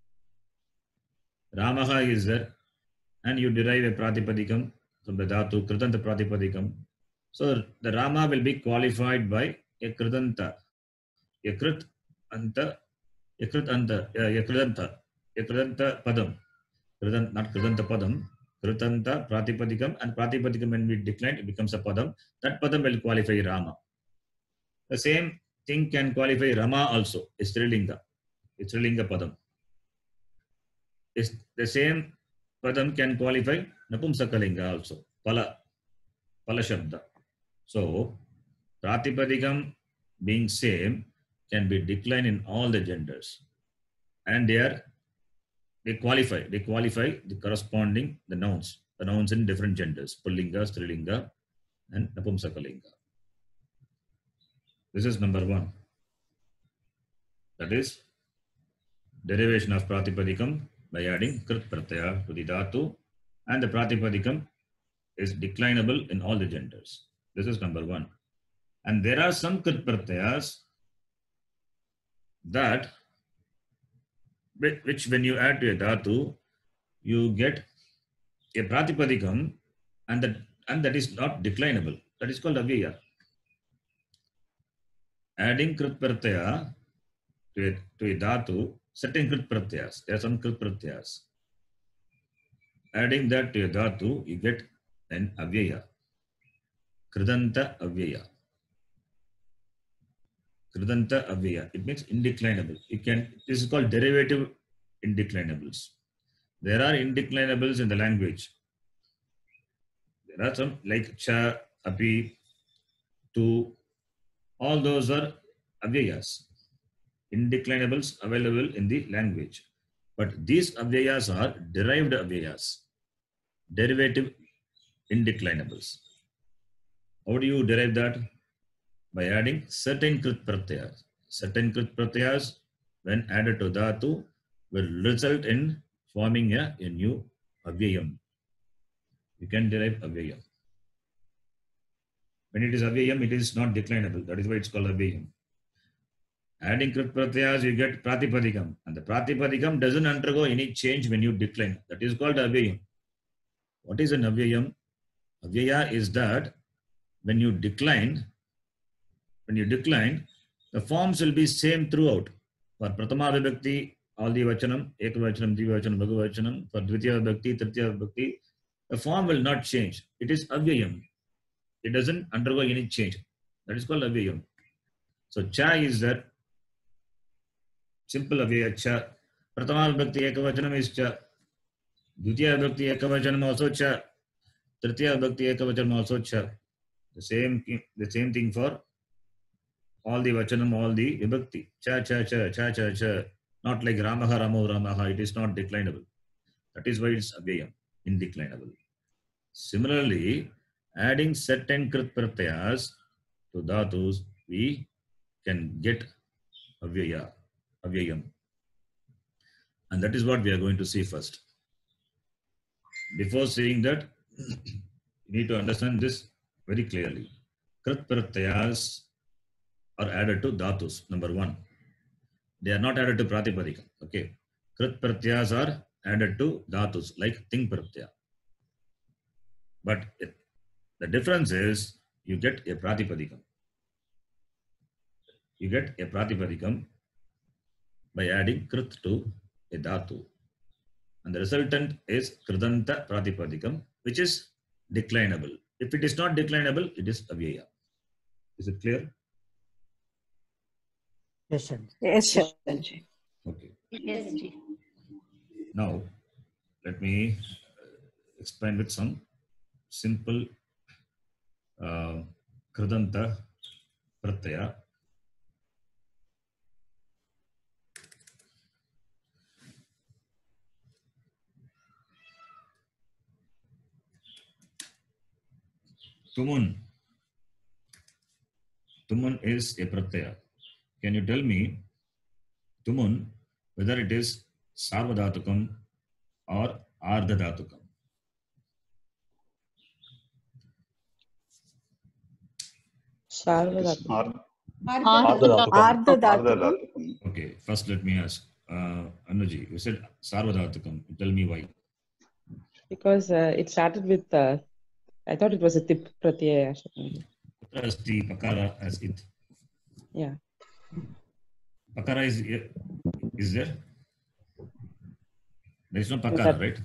Ramaha is there, and you derive a Pratipadikam from the dhatu, Kridanta Pratipadikam. So the Rama will be qualified by a Kridanta, a Kridanta Padam. Not Kridanta Padam, Kridanta Pratipadikam, and Pratipadikam when we decline, it becomes a Padam. That Padam will qualify Rama. The same thing can qualify Rama also, Strilinga Padam. The same Padam can qualify Napumsakalinga also, Pala. Pala Shabda. So, Pratipadikam being same can be declined in all the genders. And they qualify the corresponding the nouns in different genders, Pullinga, Strilinga, and Napumsakalinga. This is number one. That is derivation of Pratipadikam by adding Krit Pratyaya to the Dhatu, and the Pratipadikam is declinable in all the genders. This is number one. And there are some Krit Pratyayas that which when you add to a Dhatu, you get a Pratipadikam, and that is not declinable. That is called Avyaya. Adding Krit Pratyaya to a Dhatu, certain Krit Pratyayas, there are some Krit Pratyayas. Adding that to a Dhatu, you get an Avyaya. Kridanta Avyaya. Kridanta Avyaya. It means indeclinable. This is called derivative indeclinables. There are indeclinables in the language. There are some like cha, api, tu. All those are avyayas. Indeclinables available in the language. But these avyayas are derived avyayas. Derivative indeclinables. How do you derive that? By adding certain Krit Pratyayas. Certain Krit Pratyayas, when added to Dhatu, will result in forming a new Avyayam. You can derive Avyayam. When it is Avyayam, it is not declinable. That is why it's called Avyayam. Adding Krit Pratyayas, you get Pratipadikam. And the Pratipadikam doesn't undergo any change when you decline. That is called Avyayam. What is an Avyayam? Avyaya is that when you decline, the forms will be same throughout. For Pratama Vibhakti, all the Vachanam, Ekavachanam, Dvivachanam, Bhagavachanam. For Dvitiya Vibhakti, Tritiya Vibhakti, the form will not change. It is Avyayam. It doesn't undergo any change. That is called Avyayam. So Cha is that simple Avyaya Cha. Pratama Vibhakti Ekavachanam is Cha. Dvitiya Vibhakti Ekavachanam also Cha. Tritiya Vibhakti Ekavachanam also Cha. The same thing for all the Vachanam, all the Vibhakti. Cha, cha, cha, cha, cha, cha. Not like Ramaha, Ramo, Ramaha. It is not declinable. That is why it's Avyayam, indeclinable. Similarly, adding certain Krit Pratyayas to Dhatus, we can get Avyayam. And that is what we are going to see first. Before saying that, you need to understand this very clearly. Krit Pratyayas are added to Dhatus, number one. They are not added to Pratipadikam. Okay. Krit Pratyayas are added to Dhatus, like Ting Pratyaya. But the difference is you get a Pratipadikam. You get a Pratipadikam by adding Krit to a Dhatu. And the resultant is Kridanta Pratipadikam, which is declinable. If it is not declinable, it is Avyaya. Is it clear? Yes, sir. Yes, sir. Okay. Yes, Ji. Now, let me explain with some simple Kridanta Pratyaya. Tumun. Tumun is a Pratyaya. Can you tell me, Tumun, whether it is Sarvadhatukam or Ardhadhatukam? Ardhadhatukam. Okay, first let me ask Anuji. You said Sarvadhatukam. Tell me why. Because it started with, I thought it was a tip pratyaya. Kutra asti Pakara as it. Yeah. Pakara is there? There is no Pakara, right?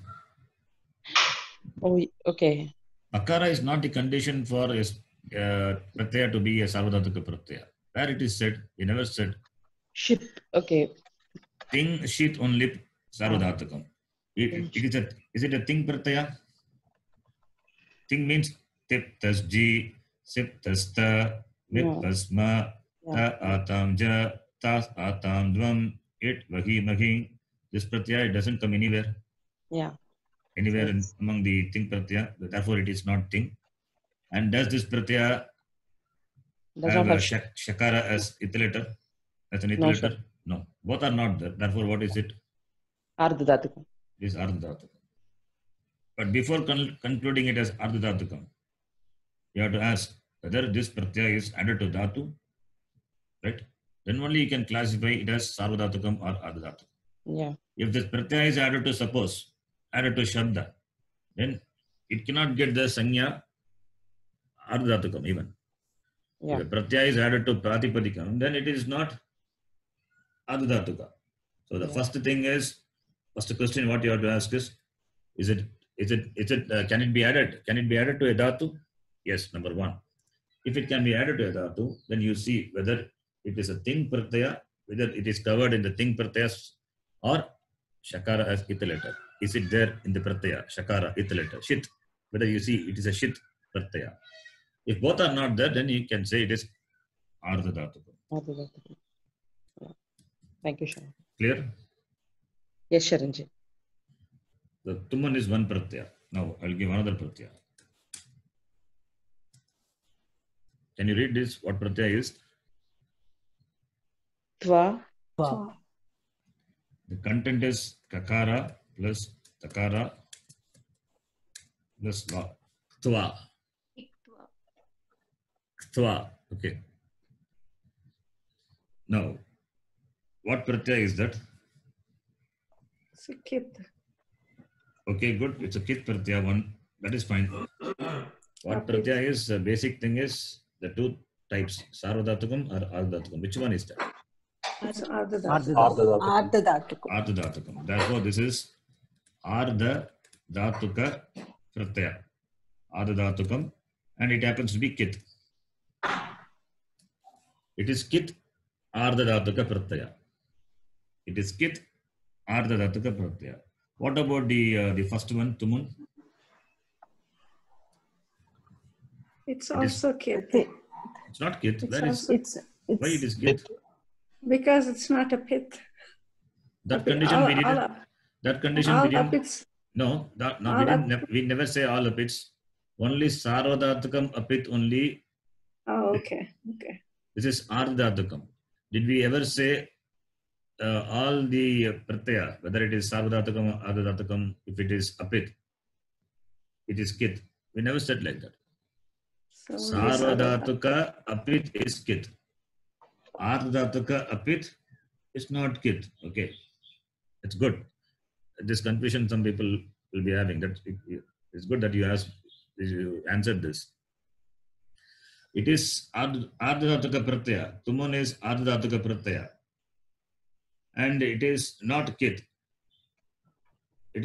Oh, okay. Pakara is not the condition for a Pratyaya to be a Sarvadhatuka Pratyaya. Where it is said, we never said. Ship. Okay. Ting, shit, only Sarvadhatukam. Is it a Ting Pratyaya? Ting means tip tas ji, sip tas ta, vip No. tas ma, ta atam ja, tas atam dvam, it vahi mahi. This pratyaya doesn't come anywhere. Yeah. Anywhere Yes. among the ting pratyaya. Therefore, it is not ting. And does this pratyaya Does have not a have shakara as ithalator? As an No, ithalator? No. Both are not there. Therefore, what is it? Ardhadhatukam. It is ardhadhatukam. But before concluding it as ardhadhatukam, you have to ask whether this pratyaya is added to dhatu, right? Then only you can classify it as sarvadhatukam or ardhadhatukam. Yeah. If this pratyaya is added to, suppose, added to shabda, then it cannot get the sanya ardhadhatukam even. Yeah. If the pratyaya is added to pratipadikam, then it is not ardhadhatuka. So the Yeah. first thing is, first question what you have to ask is can it be added? Can it be added to a dhatu? Yes, number one. If it can be added to a dhatu, then you see whether it is a ting pratyaya, whether it is covered in the ting pratyas or shakara as ithalator. Is it there in the pratyaya, shakara, ithalator, shit? Whether you see it is a shit pratyaya. If both are not there, then you can say it is ardhadhatukam. Ardhadhatukam. Yeah. Thank you, Sharan. Clear? Yes, Sharanji. The tuman is one pratyaya. Now I'll give another pratyaya. Can you read this? What pratyaya is? Tva. Tva. The content is kakara plus takara plus va. Tva. Tva. Okay. Now, what pratyaya is that? It's a kit. Okay, good. It's a kit pratyaya one. That is fine. What pratyaya is, the basic thing is the two types, sarvadhatukam or ardhadhatukam. Which one is that? It's ardhadhatukam. Ardhadhatukam. Ardhadhatukam. Ardhadhatukam. Therefore, this is ardhadhatuka pratyaya. Ardhadhatukam, and it happens to be kit. It is kit ardhadhatuka pratyaya. It is kit ardhadhatuka pratyaya. What about the first one, tumun? It's also kit. It's not kit. It's Where is also, why it is kit? because it's not a pit. That condition we didn't. That condition we All didn't. apits. No, we didn't. We never say all apits. Only sarvadhatukam apit only. Oh, okay. Okay. This is ardhadhatukam. Did we ever say all the pratyaya, whether it is sarvadhatukam or ardhadhatukam, if it is apit, it is kit? We never said like that. So Sarvadhatuka apit is kit. Ardhadhatuka apit is not kit. Okay, it's good. This confusion some people will be having. That it's good that you answered this. It is ardhadhatuka pratyaya. Tuman is ardhadhatuka pratyaya, and it is not kit. It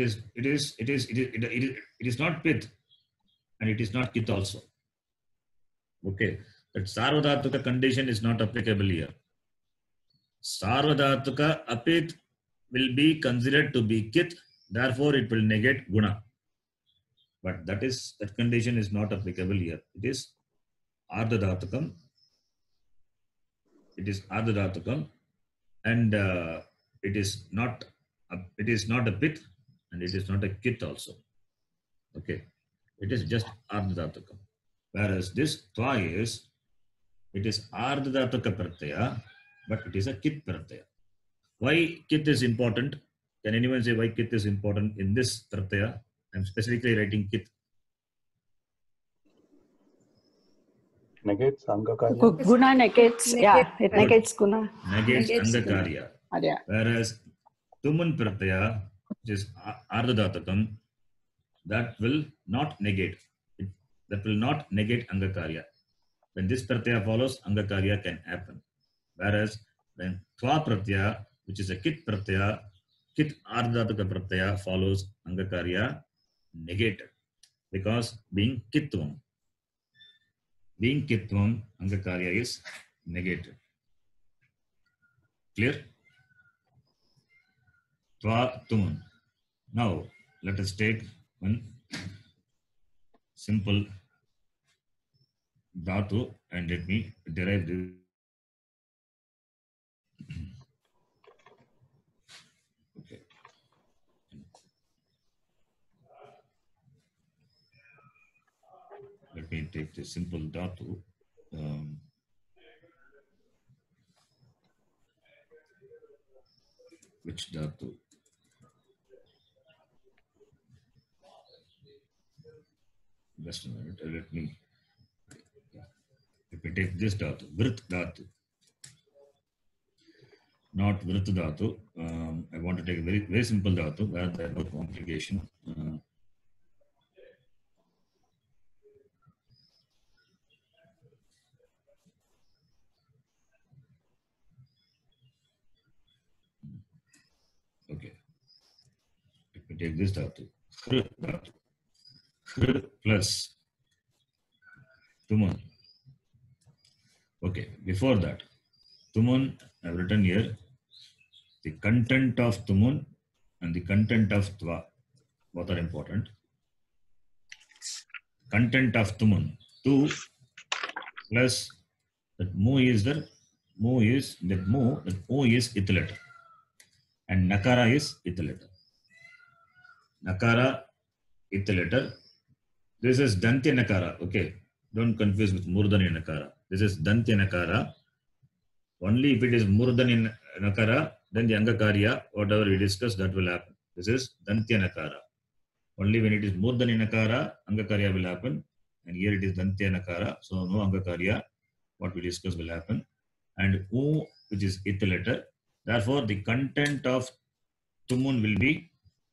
is not pit, and it is not kit also. Okay, that sarvadhatuka condition is not applicable here. Sarvadhatuka apit will be considered to be kit, therefore it will negate guna. But that condition is not applicable here. It is ardhadhatukam. It is ardhadhatukam, and it is not a pit, and it is not a kit also. Okay, it is just ardhadhatukam. Whereas this tva it is ardhadhatuka pratyaya, but it is a kit pratyaya. Why kit is important? Can anyone say why kit is important in this pratyaya? I'm specifically writing kit. Negates Angakarya. Guna negates, yeah, it negates guna. Negates Negates Angakarya. Yeah. Whereas tuman pratyaya, which is ardhadhatukam, that will not negate. That will not negate Angakarya. When this pratyaya follows, Angakarya can happen. Whereas when tva pratyaya, which is a kit pratyaya, kit ardhadhatuka pratyaya follows, Angakarya negated. Because being kitvam, Angakarya is negated. Clear? Tva tuman. Now let us take one simple dhatu and let me derive this. Okay. Let me take the simple dhatu. Which dhatu? Just a minute. Let me take this dhatu, vrit dhatu, not vrit dhatu. I want to take a very simple dhatu where there is no complication. Okay. Let me take this dhatu, vrit dhatu. Vrit plus tumun. Okay, before that, tumun, I've written here the content of tumun and the content of tva. Both are important. Content of tumun, tu plus that mu is the mu is that mu, that mu is ith letter and nakara is ith letter. Nakara, ith letter. This is dantya nakara. Okay, don't confuse with murdani nakara. This is dantya nakara. Only if it is murdani nakara, then the angakarya, whatever we discussed, that will happen. This is dantya nakara. Only when it is murdani nakara, angakarya will happen. And here it is dantya nakara, so no angakarya. What we discussed will happen. And u, which is ith letter. Therefore, the content of tumun will be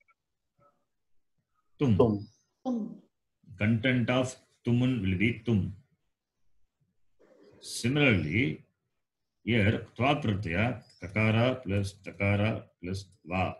tum. Content of tumun will be tum. Similarly, here tva pratyaya, kakara plus takara plus va.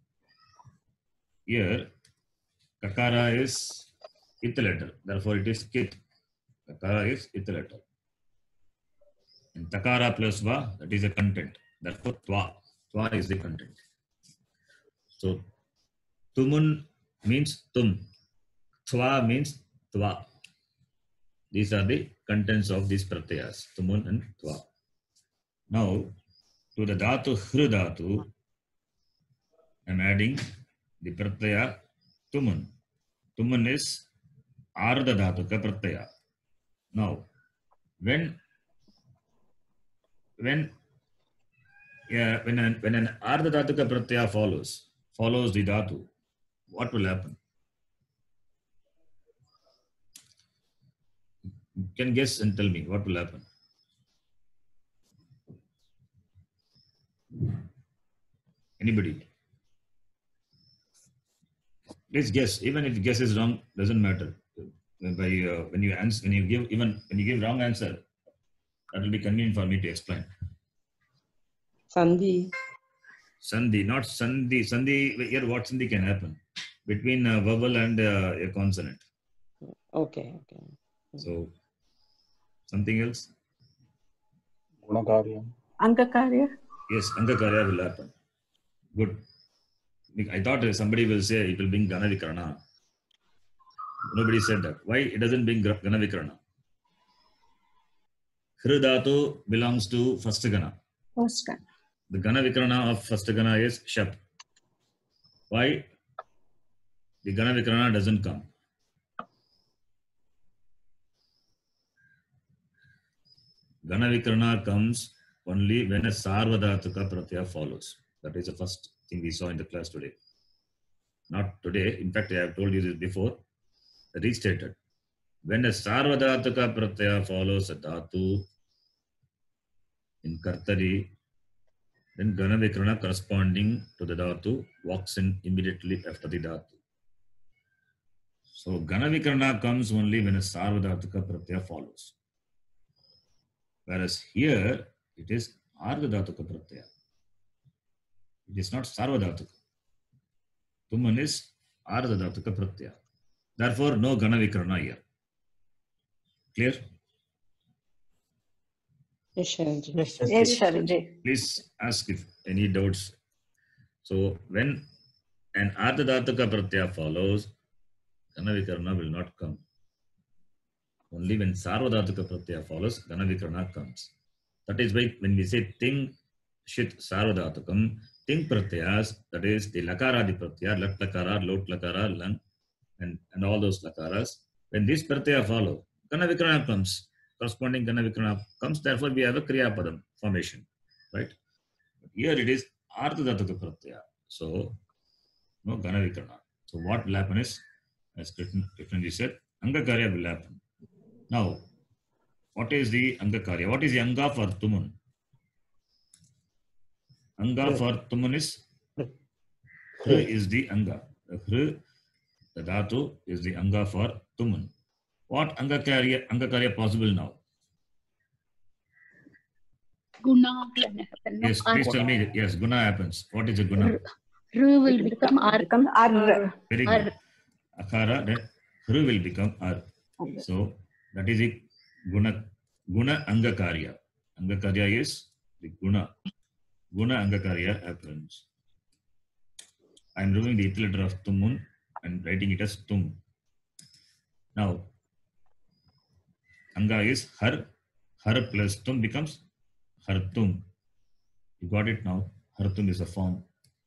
Here, kakara is ith letter, therefore it is kit. Kakara is ith letter. And takara plus va, that is a content. Therefore, tva. Tva is the content. So, tumun means tum. Tva means tva. These are the contents of these pratyayas, tumun and tva. Now, to the dhatu, hru dhatu, I am adding the pratyaya tumun. Tumun is ardha dhatuka pratyaya. Now, when an ardha dhatuka pratyaya follows the dhatu, what will happen? You can guess and tell me what will happen. Anybody? Please guess. Even if guess is wrong, doesn't matter. When you give wrong answer, that will be convenient for me to explain. Sandhi. Sandhi, not sandhi. Sandhi, here what sandhi can happen? Between a vowel and a consonant. Okay. So, something else? Gunakarya. Angakarya. Yes, angakarya will happen. Good. I thought somebody will say it will bring gana vikarana. Nobody said that. Why it doesn't bring gana vikarana? Hru dhatu belongs to first gana. First gana. The gana vikarana of first gana is shap. Why the gana vikarana doesn't come? Gana vikarana comes only when a sarva dhatuka pratyaya follows. That is the first thing we saw in the class today. Not today. In fact, I have told you this before. Restated. When a sarva dhatuka pratyaya follows a dhatu in kartari, then gana vikarana corresponding to the dhatu walks in immediately after the dhatu. So gana vikarana comes only when a sarva dhatuka pratyaya follows. Whereas here it is ardha dhatuka pratyaya. It is not sarva dhatuka. Tuman is ardha dhatuka pratyaya. Therefore, no gana vikarana here. Clear? Yes, Sharanji. Yes, Sharanji. Please ask if any doubts. So when an ardha dhatuka pratyaya follows, gana vikarana will not come. Only when Sarvadhatuka Pratyaya follows, Gana Vikarana comes. That is why when we say Ting, Shit, Sarvadhatukam, Ting Pratyayas, that is the Lakaradi Pratyaya, Lat Lakara, Lot Lakara, Lang, and all those Lakaras, when this Pratyaya follow, Gana Vikarana comes. Corresponding Gana Vikarana comes, therefore we have a Kriya Padam formation. Right? But here it is Ardhadhatuka Pratyaya. So, no Gana Vikarana. So what will happen is, as Krishnaji said, Angakarya will happen. Now, what is the Angakarya? What is the Anga for Tumun? Anga for Tumun is Hri is the Anga. The Hri, the Dhatu, is the Anga for Tumun. What Angakarya possible now? Guna can happen. Yes, please tell me. Yes, Guna happens. What is a Guna? Ru will become Ar. Very good. Akara, then Hri will become Ar. So that is it. Guna Angakarya. Angakarya is the Guna. Guna Angakarya happens. I am removing the ith letter of Tumun and writing it as Tum. Now, Anga is Har. Har plus Tum becomes Hartum. You got it now? Hartum is a form.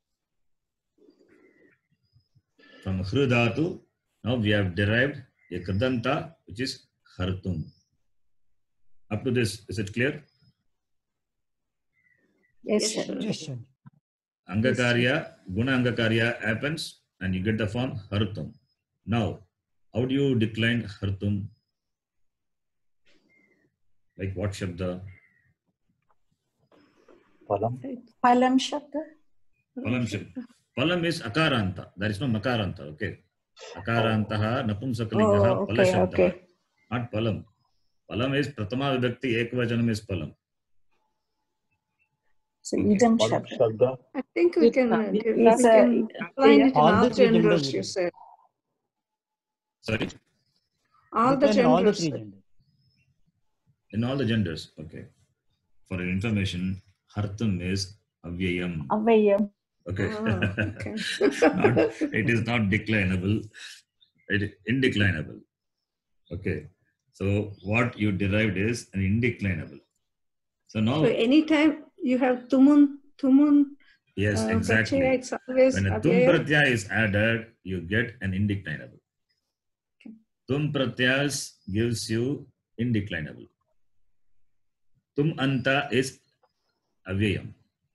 From Hrudhatu, now we have derived a Kridanta, which is Hartum. Up to this, is it clear? Yes, sir. Yes, sir. Angakarya, Guna Angakarya happens and you get the form Hartum. Now, how do you decline Hartum? Like what Shabda? Palam. Palam Shabda. Palam Shabda. Palam is Akaranta. There is no Makaranta. Okay. Akarantaha, Napumsakalingaha, Pala Shabda. Okay. Not Palam. Palam is Pratama Vibhakti, Ekvajanam is Palam. So Idam Palam Shabda. Shabda. I think we can It's define it in All all the three genders, genders. you said. Sorry? All the Depend on all the genders. three genders. In all the genders. Okay. For your information, Hartum is Avyayam. Avayam. Okay. Okay. It is not declinable. It is indeclinable. Okay. So what you derived is an indeclinable. So now, So anytime you have Tumun, yes, exactly. Pratyaya, it's always When a Tum Avyaya. Pratyaya is added, you get an indeclinable. Okay. Tum Pratyas gives you indeclinable. Tum Anta is Avyayam.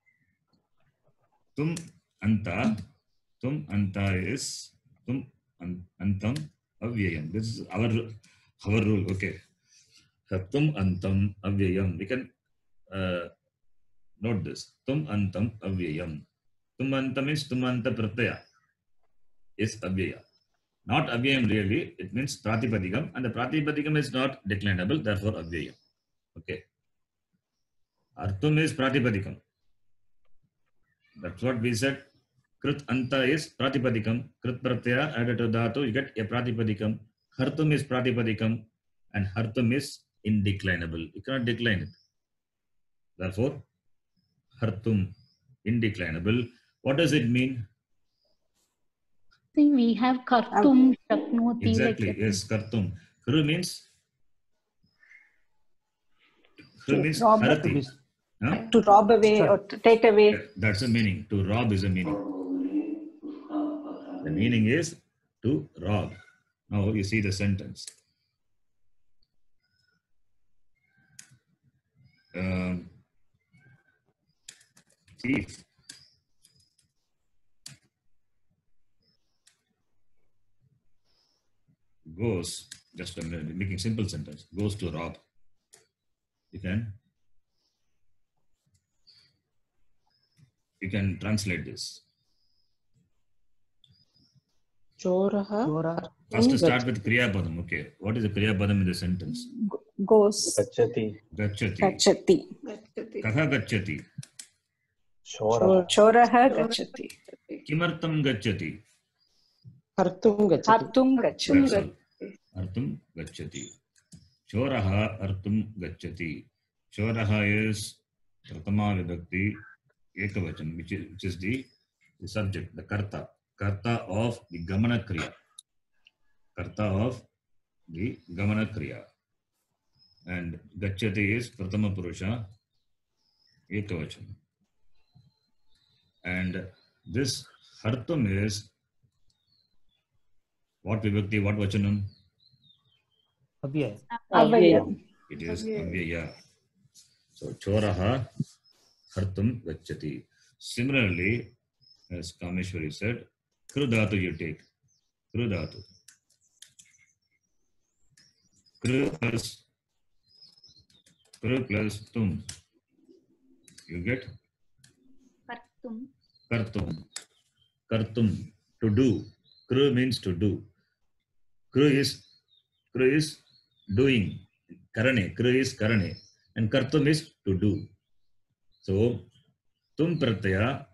Tum Anta is Tum Antam Avyayam. This is our rule. Okay. Tum Antam Avyayam. We can note this. Tum Antam Avyayam. Tum Antam is Tum Anta Pratyaya is Avyaya. Not Avyayam really. It means Pratipadikam, and the Pratipadikam is not declinable, therefore Avyayam. Okay. Arthum is Pratipadikam. That's what we said. Krit Anta is Pratipadikam. Krit Pratyaya added to Dhatu, you get a Pratipadikam. Hartum is Pratipadikam, and Hartum is indeclinable. You cannot decline it. Therefore, Hartum, indeclinable. What does it mean? See, we have Kartum, Shaknoti. Exactly, like that. yes, Kartum. Kru means rob. Harati. Huh? To rob away or to take away. That's a meaning. To rob is a meaning. The meaning is to rob. Now you see the sentence. Thief goes, just making simple sentence, goes to rob. You can translate this. Choraha. First to start with Kriya Padam. Okay. What is the Kriya Padam in the sentence? Goes. Gacchati. Gacchati. Gacchati. Katha gacchati. Chora. Choraha gacchati. Kimartam gacchati. Hartum gachati. Hartum gacchati. That's all. Artum gacchati. Choraha artum gacchati. Choraha is Pratama Vibhakti Ekavachan, which is the subject, the karta. Karta of the Gamana Kriya. Karta of the Gamana Kriya. and gacchati is prathama purusha, ekavachana. And this hartum is what vibhakti, what vachanam? Avyaya. Avayam. It is avyaya. So choraha hartum gacchati. Similarly, as Kameshwari said, kru dhatu you take. Kru dhatu. Kru plus tum. You get? Kartum. Kartum. Kartum. To do. Kru means to do. Kru is doing. Karane. Kru is karane. And kartum is to do. So, tum pratyaya,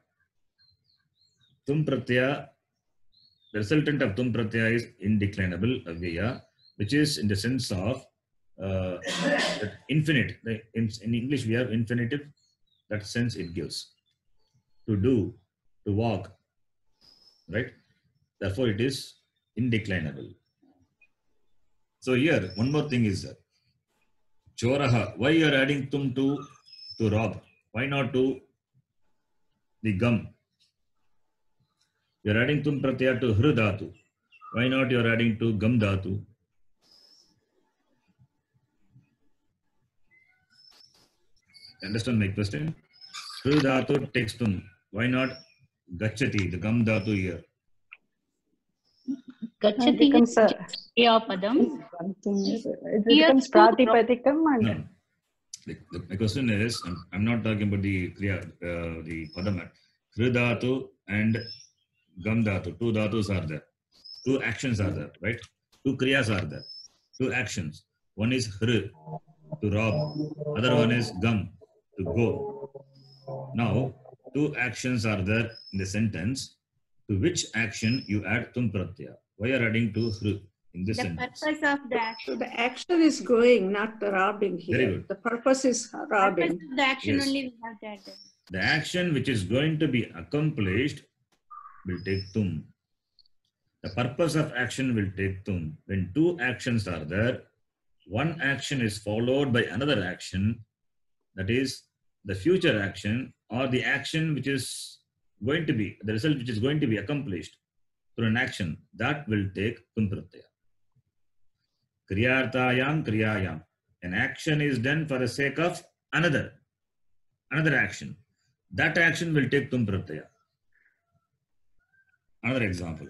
the resultant of tum pratyaya is indeclinable, avyaya, which is in the sense of infinite. In English, we have infinitive. That sense it gives. To do, to walk, right? Therefore, it is indeclinable. So here, one more thing is choraha. Why you are adding tum to rob? Why not to the gum? You are adding tum pratyaya to hru dhatu. Why not you are adding to gam dhatu? Understand my question? Hru dhatu takes tum. Why not gacchati, the gam dhatu here? Gachati becomes is Kriyapadam. It Here becomes too, Pratipadikam and No. My question is, I'm not talking about the kriya, the padam. Hru dhatu and gam dhatu. Two dhatus are there. Two actions are there, right? Two kriyas are there. Two actions. One is hru, to rob. Other one is gam, to go. Now, two actions are there in the sentence. To which action you add tum pratyaya? Why are adding to hru in this The sentence? purpose of the action. So the action is going, not the robbing here. Very good. The purpose is Purpose robbing. of the action Yes. only we have to add that. The action which is going to be accomplished will take tum. The purpose of action will take tum. When two actions are there, one action is followed by another action, that is the future action or the action which is going to be, the result which is going to be accomplished through an action, that will take tum pratyaya. Kriyartayam kriyayam. An action is done for the sake of another action. That action will take tum pratyaya. Another example.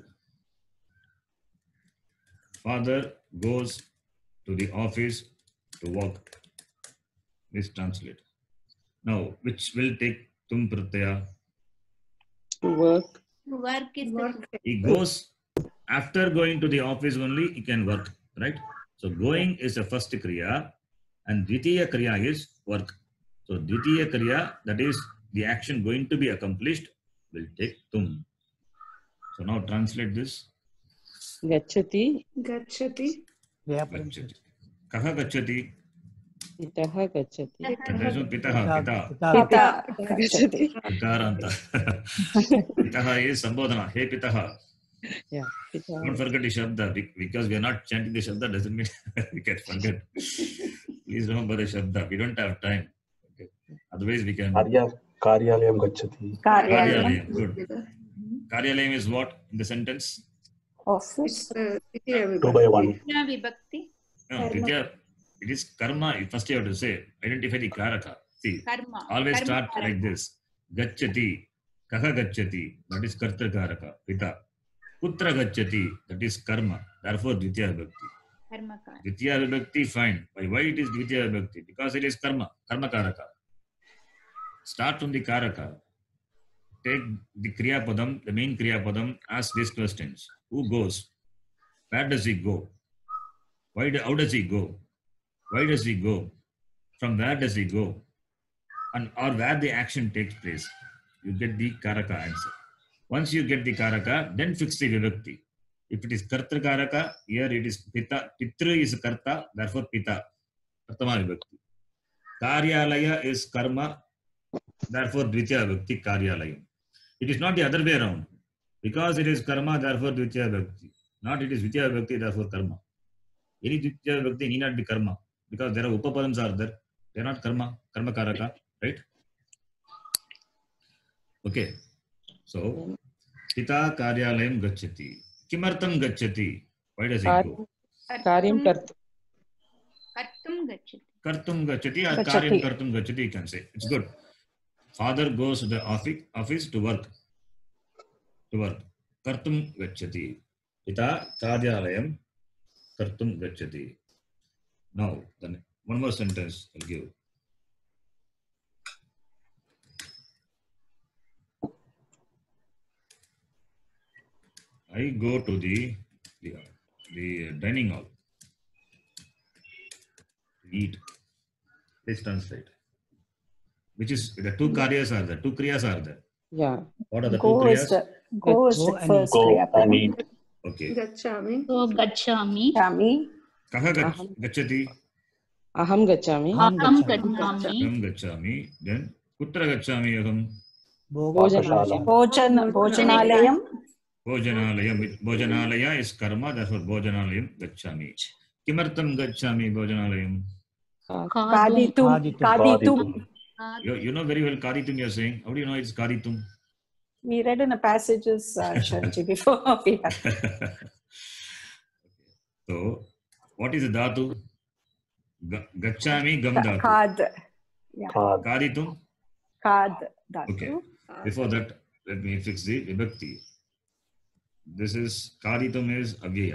Father goes to the office to work. Please translate. Now, which will take tum pratyaya? To work. Work is Work. He goes, after going to the office only, he can work, right? So going is the first kriya and dvitiya kriya is work. So dvitiya kriya, that is the action going to be accomplished, will take tum. So now translate this. Gachati. Gachati. Gacchati. Kaha gacchati? Pitaha gachati. There is no pitaha, pita. Pita gachati. Pitaranta. Pitaha is sambodhana. Hey pitaha. Yeah. Don't forget the shabda. Because we are not chanting the shabda doesn't mean we can forget. Please remember the shabda. We don't have time. Okay. Otherwise we can. Karyalayam gachati. Karyalayam. Good. Karyalayam is what in the sentence? Office. Dvitiya 2 by 1. Krishna Vibhakti. No, Dvitiya, it is karma. First you have to say, identify the karaka. See, Karma. always Karma start karaka. like this. Gacchati. Kaha gacchati. That is karta karaka. Pita. Putra gacchati. That is karma. Therefore, Dvitiya Vibhakti. Karma karaka. Dvitiya Vibhakti, fine. Why it is Dvitiya Vibhakti? Because it is karma. Karma karaka. Start from the karaka. Take the kriya padam, the main kriya padam, ask these questions. Who goes? Where does he go? How does he go? Why does he go? From where does he go? And or where the action takes place. You get the karaka answer. Once you get the karaka, then fix the vibhakti. If it is karta karaka, here it is pita. Pitra is karta, therefore pita. Pratama vibhakti. Karyalaya is karma, therefore dvitiya vibhakti karyalayam. It is not the other way around. Because it is karma, therefore dvitiya vibhakti. Not it is dvitiya vibhakti, therefore karma. Any dvitiya vibhakti need not be karma. because there are upapadams are there. They are not karma karaka, right? Okay. So pita karyalayam gacchati. Kimartam gacchati? Why does he go? Karyam kartum. Kartum gacchati. Kartum gacchati or karyam kartum gacchati, you can say. It's good. Father goes to the office to work. Kartum gacchati. Pita karyalayam kartum gacchati. Now, then one more sentence I'll give. I go to the dining hall. Eat. Please translate. Which is the two karyas are there, two kriyas are there. Yeah. What are the two Go kriyas? is the first Go kriya and padam. eat. Okay. Gachami. So gachami. Gachami. Kaha gacchati? Aham gachami. Aham gachami. Aham gacchami. Then kutra gacchami aham? Bhojanalaya. Bhojanalayam. Bhojanalaya is karma, therefore Bhojanalayam gacchami. Kimartam gacchami Bhojanalayam? Kaditum. You know very well Kaditum you are saying. How do you know it's Kaditum? We read in the passages, Sharanji, before. So, what is the dhatu? Gacchami gam dhatu. Kad. Kaditum? Kad dhatu. Okay. Before that, let me fix the vibhakti. This is Kaditum is avyaya.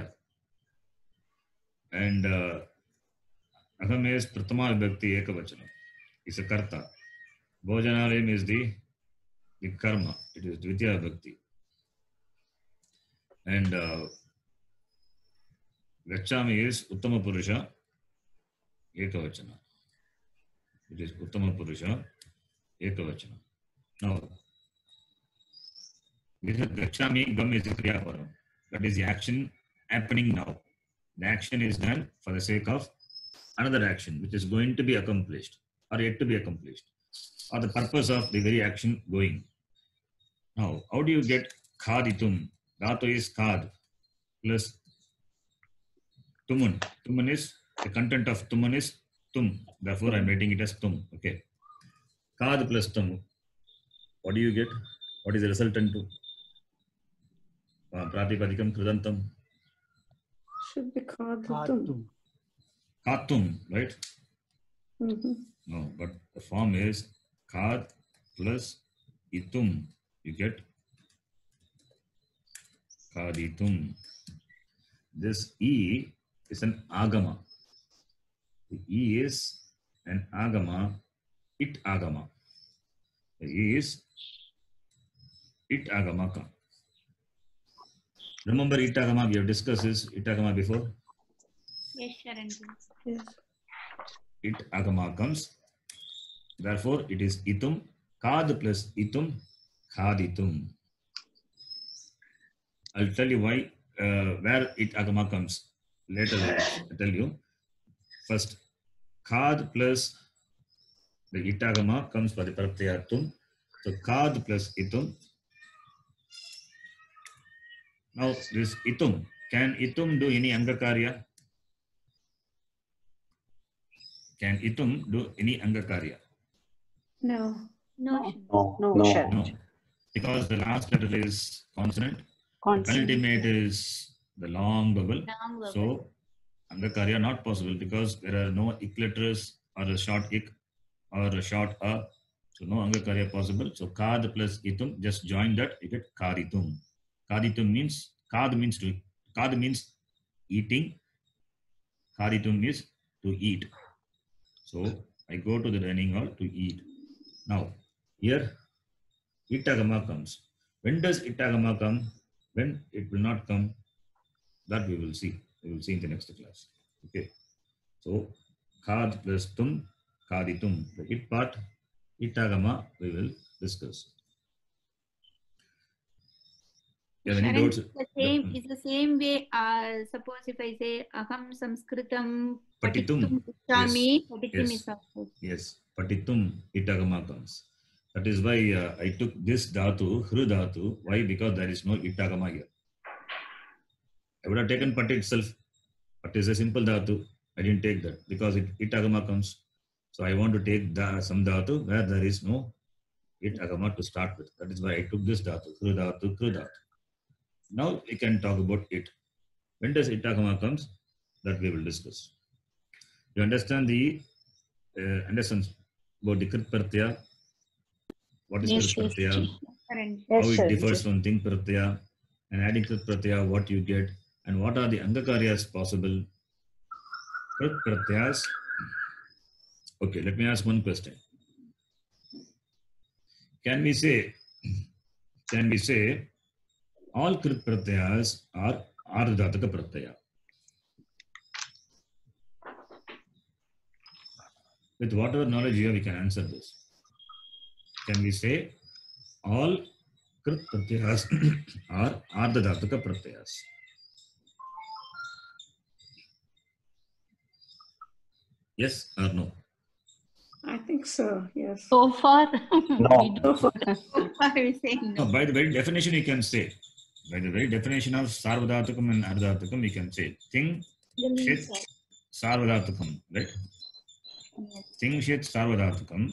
And aham is pratama vibhakti ekavachana. It's a karta. Bhojanalayam is the karma. It is dvitiya vibhakti. And gacchami is uttama purusha ekavachana. It is uttama purusha ekavachana. Now, this is gacchami gam is the kriya param. That is the action happening now. The action is done for the sake of another action which is going to be accomplished or yet to be accomplished, or the purpose of the very action going. Now, how do you get khaditum? Dhatu is khad plus tumun. Tumun is, the content of tumun is tum. Therefore, I am writing it as tum. Okay. Khad plus tum. What do you get? What is the resultant to? Pratipadikam kridantam. Should be Kaditum. Katum, right? Mm-hmm. No, but the form is Khad plus itum. You get Khaditum. This E is an agama. The E is an agama. It agama. The E is it agama. Remember it agama, we have discussed this it agama before. Yes, Sharanji. Yes. It agama comes. Therefore, it is itum. Kad plus itum. Khaditum. I'll tell you why, where it agama comes. Later, I'll tell you. First, Kad plus the it agama comes for the pratyaya. So, Kad plus itum. Now, this itum. Can itum do any angakarya? Can itum do any angakarya? No. No. No. No. Because the last letter is consonant. Penultimate is the long vowel. So, angakarya not possible because there are no ik letters or a short ik or a short a. So, no angakarya possible. So, kad plus itum, just join that, you get kaditum. Kaditum means, kad means eating. Kaditum is to eat. So, I go to the dining hall to eat. Now, here, itagama comes. When does itagama come? When it will not come, that we will see. We will see in the next class. Okay. So, khad plus tum, khaditum. The it part, itagama, we will discuss. You have any doubts? It's the same way. Suppose if I say aham samskritam Patitum. gacchami, patitum Yes. is also. Yes, patitum itagama comes. That is why I took this dhatu, hru dhatu. Why? Because there is no itagama here. I would have taken pati itself. Pati is a simple dhatu. I didn't take that because it agama comes. So I want to take some dhatu where there is no it agama to start with. That is why I took this dhatu, kru dhatu. Now we can talk about it. When does it agama comes? That we will discuss. You understand the understand about the krit pratyaya? What is Yes, krit yes, pratyaya? Ji. How Yes, it differs Sharanji. from ting pratyaya, and adding krit pratyaya, what you get, and what are the angakaryas possible. Krit pratyayas. Okay, let me ask one question. Can we say all krit pratyayas are ardhataka pratyaya? With whatever knowledge you have, we can answer this. Can we say all krit pratyayas are ardhataka pratyayas? Yes or no? I think so, yes. So far, No. we don't. So far we say No, no. by the very definition you can say. By the very definition of sarvadhatukam and ardhatukam, we can say thing, shit, sarvadhatukam, right? Yes. Thing, shit, sarvadhatukam,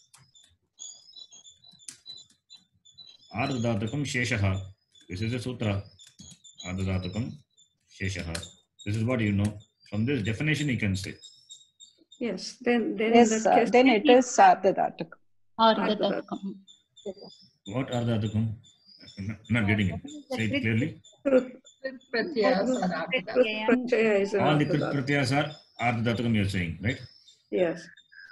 ardhatukam, sheshaha. This is a sutra. Ardhatukam, sheshaha. This is what you know. From this definition you can say. Yes, then in Yes, that case, then it is Ardhadhatakam. Ardhadhatakam. What ardhatukam? I'm not getting it. Say it clearly. Krit Pratyaya. pratyaya is All the krit ardhadhatu. pratyayas are ardhatukam, you're saying, right? Yes.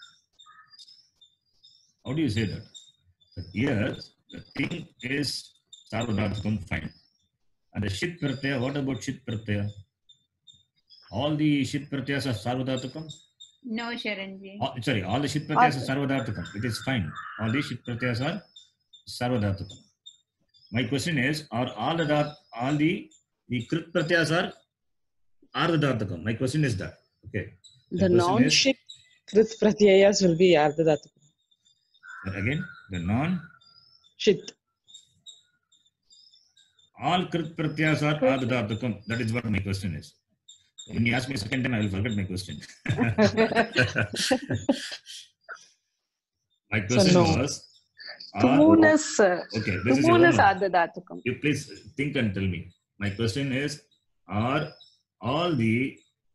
How do you say that? That here, the thing is sarvadhatukam, fine. And the shit pratyaya, what about shit pratyaya? All the shit pratyayas are sarvadhatukam? No, Sharanji. Sorry, all the shit pratyayas are sarvadhatukam. It is fine. All the shit pratyayas are sarvadhatukam. My question is, are all the krit pratyayas are ardhatukam? My question is that. Okay. The question is- non-shit krit pratyayas will be ardhadhatukam. Again, the non Shit. all krit pratyayas are ardhatukam. That is what my question is. When you ask me a second time, I will forget my question. My question no. was, Tumun is okay, this is your Tumun is homework. Ardhadhatakam. You please think and tell me. My question is, are all the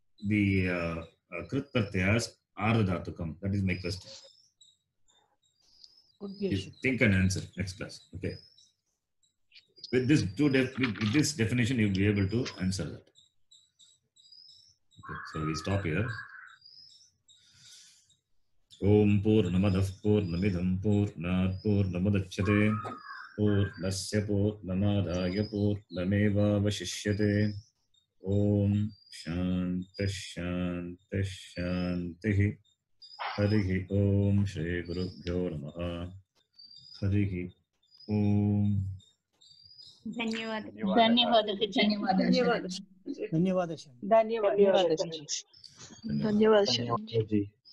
krit pratyayas ardhatukam? That is my question. Could be a You shit. think and answer next class. Okay. With this with this definition, you'll be able to answer that. Okay, so we stop here. Om Purnamadah Purnamidam Purnat Purnamudachyate Purnasya Purnamadaya Purnameva Vashishyate. Om Shanti Shanti Shanti. Harihi Om Shri Gurubhyo Namaha. Harihi Om. Dhanyawad. Dhanyawad, Ji. Dhanyawad. Dhanyawad, Sharanji. Dhanyawad. Dhanyawad ji.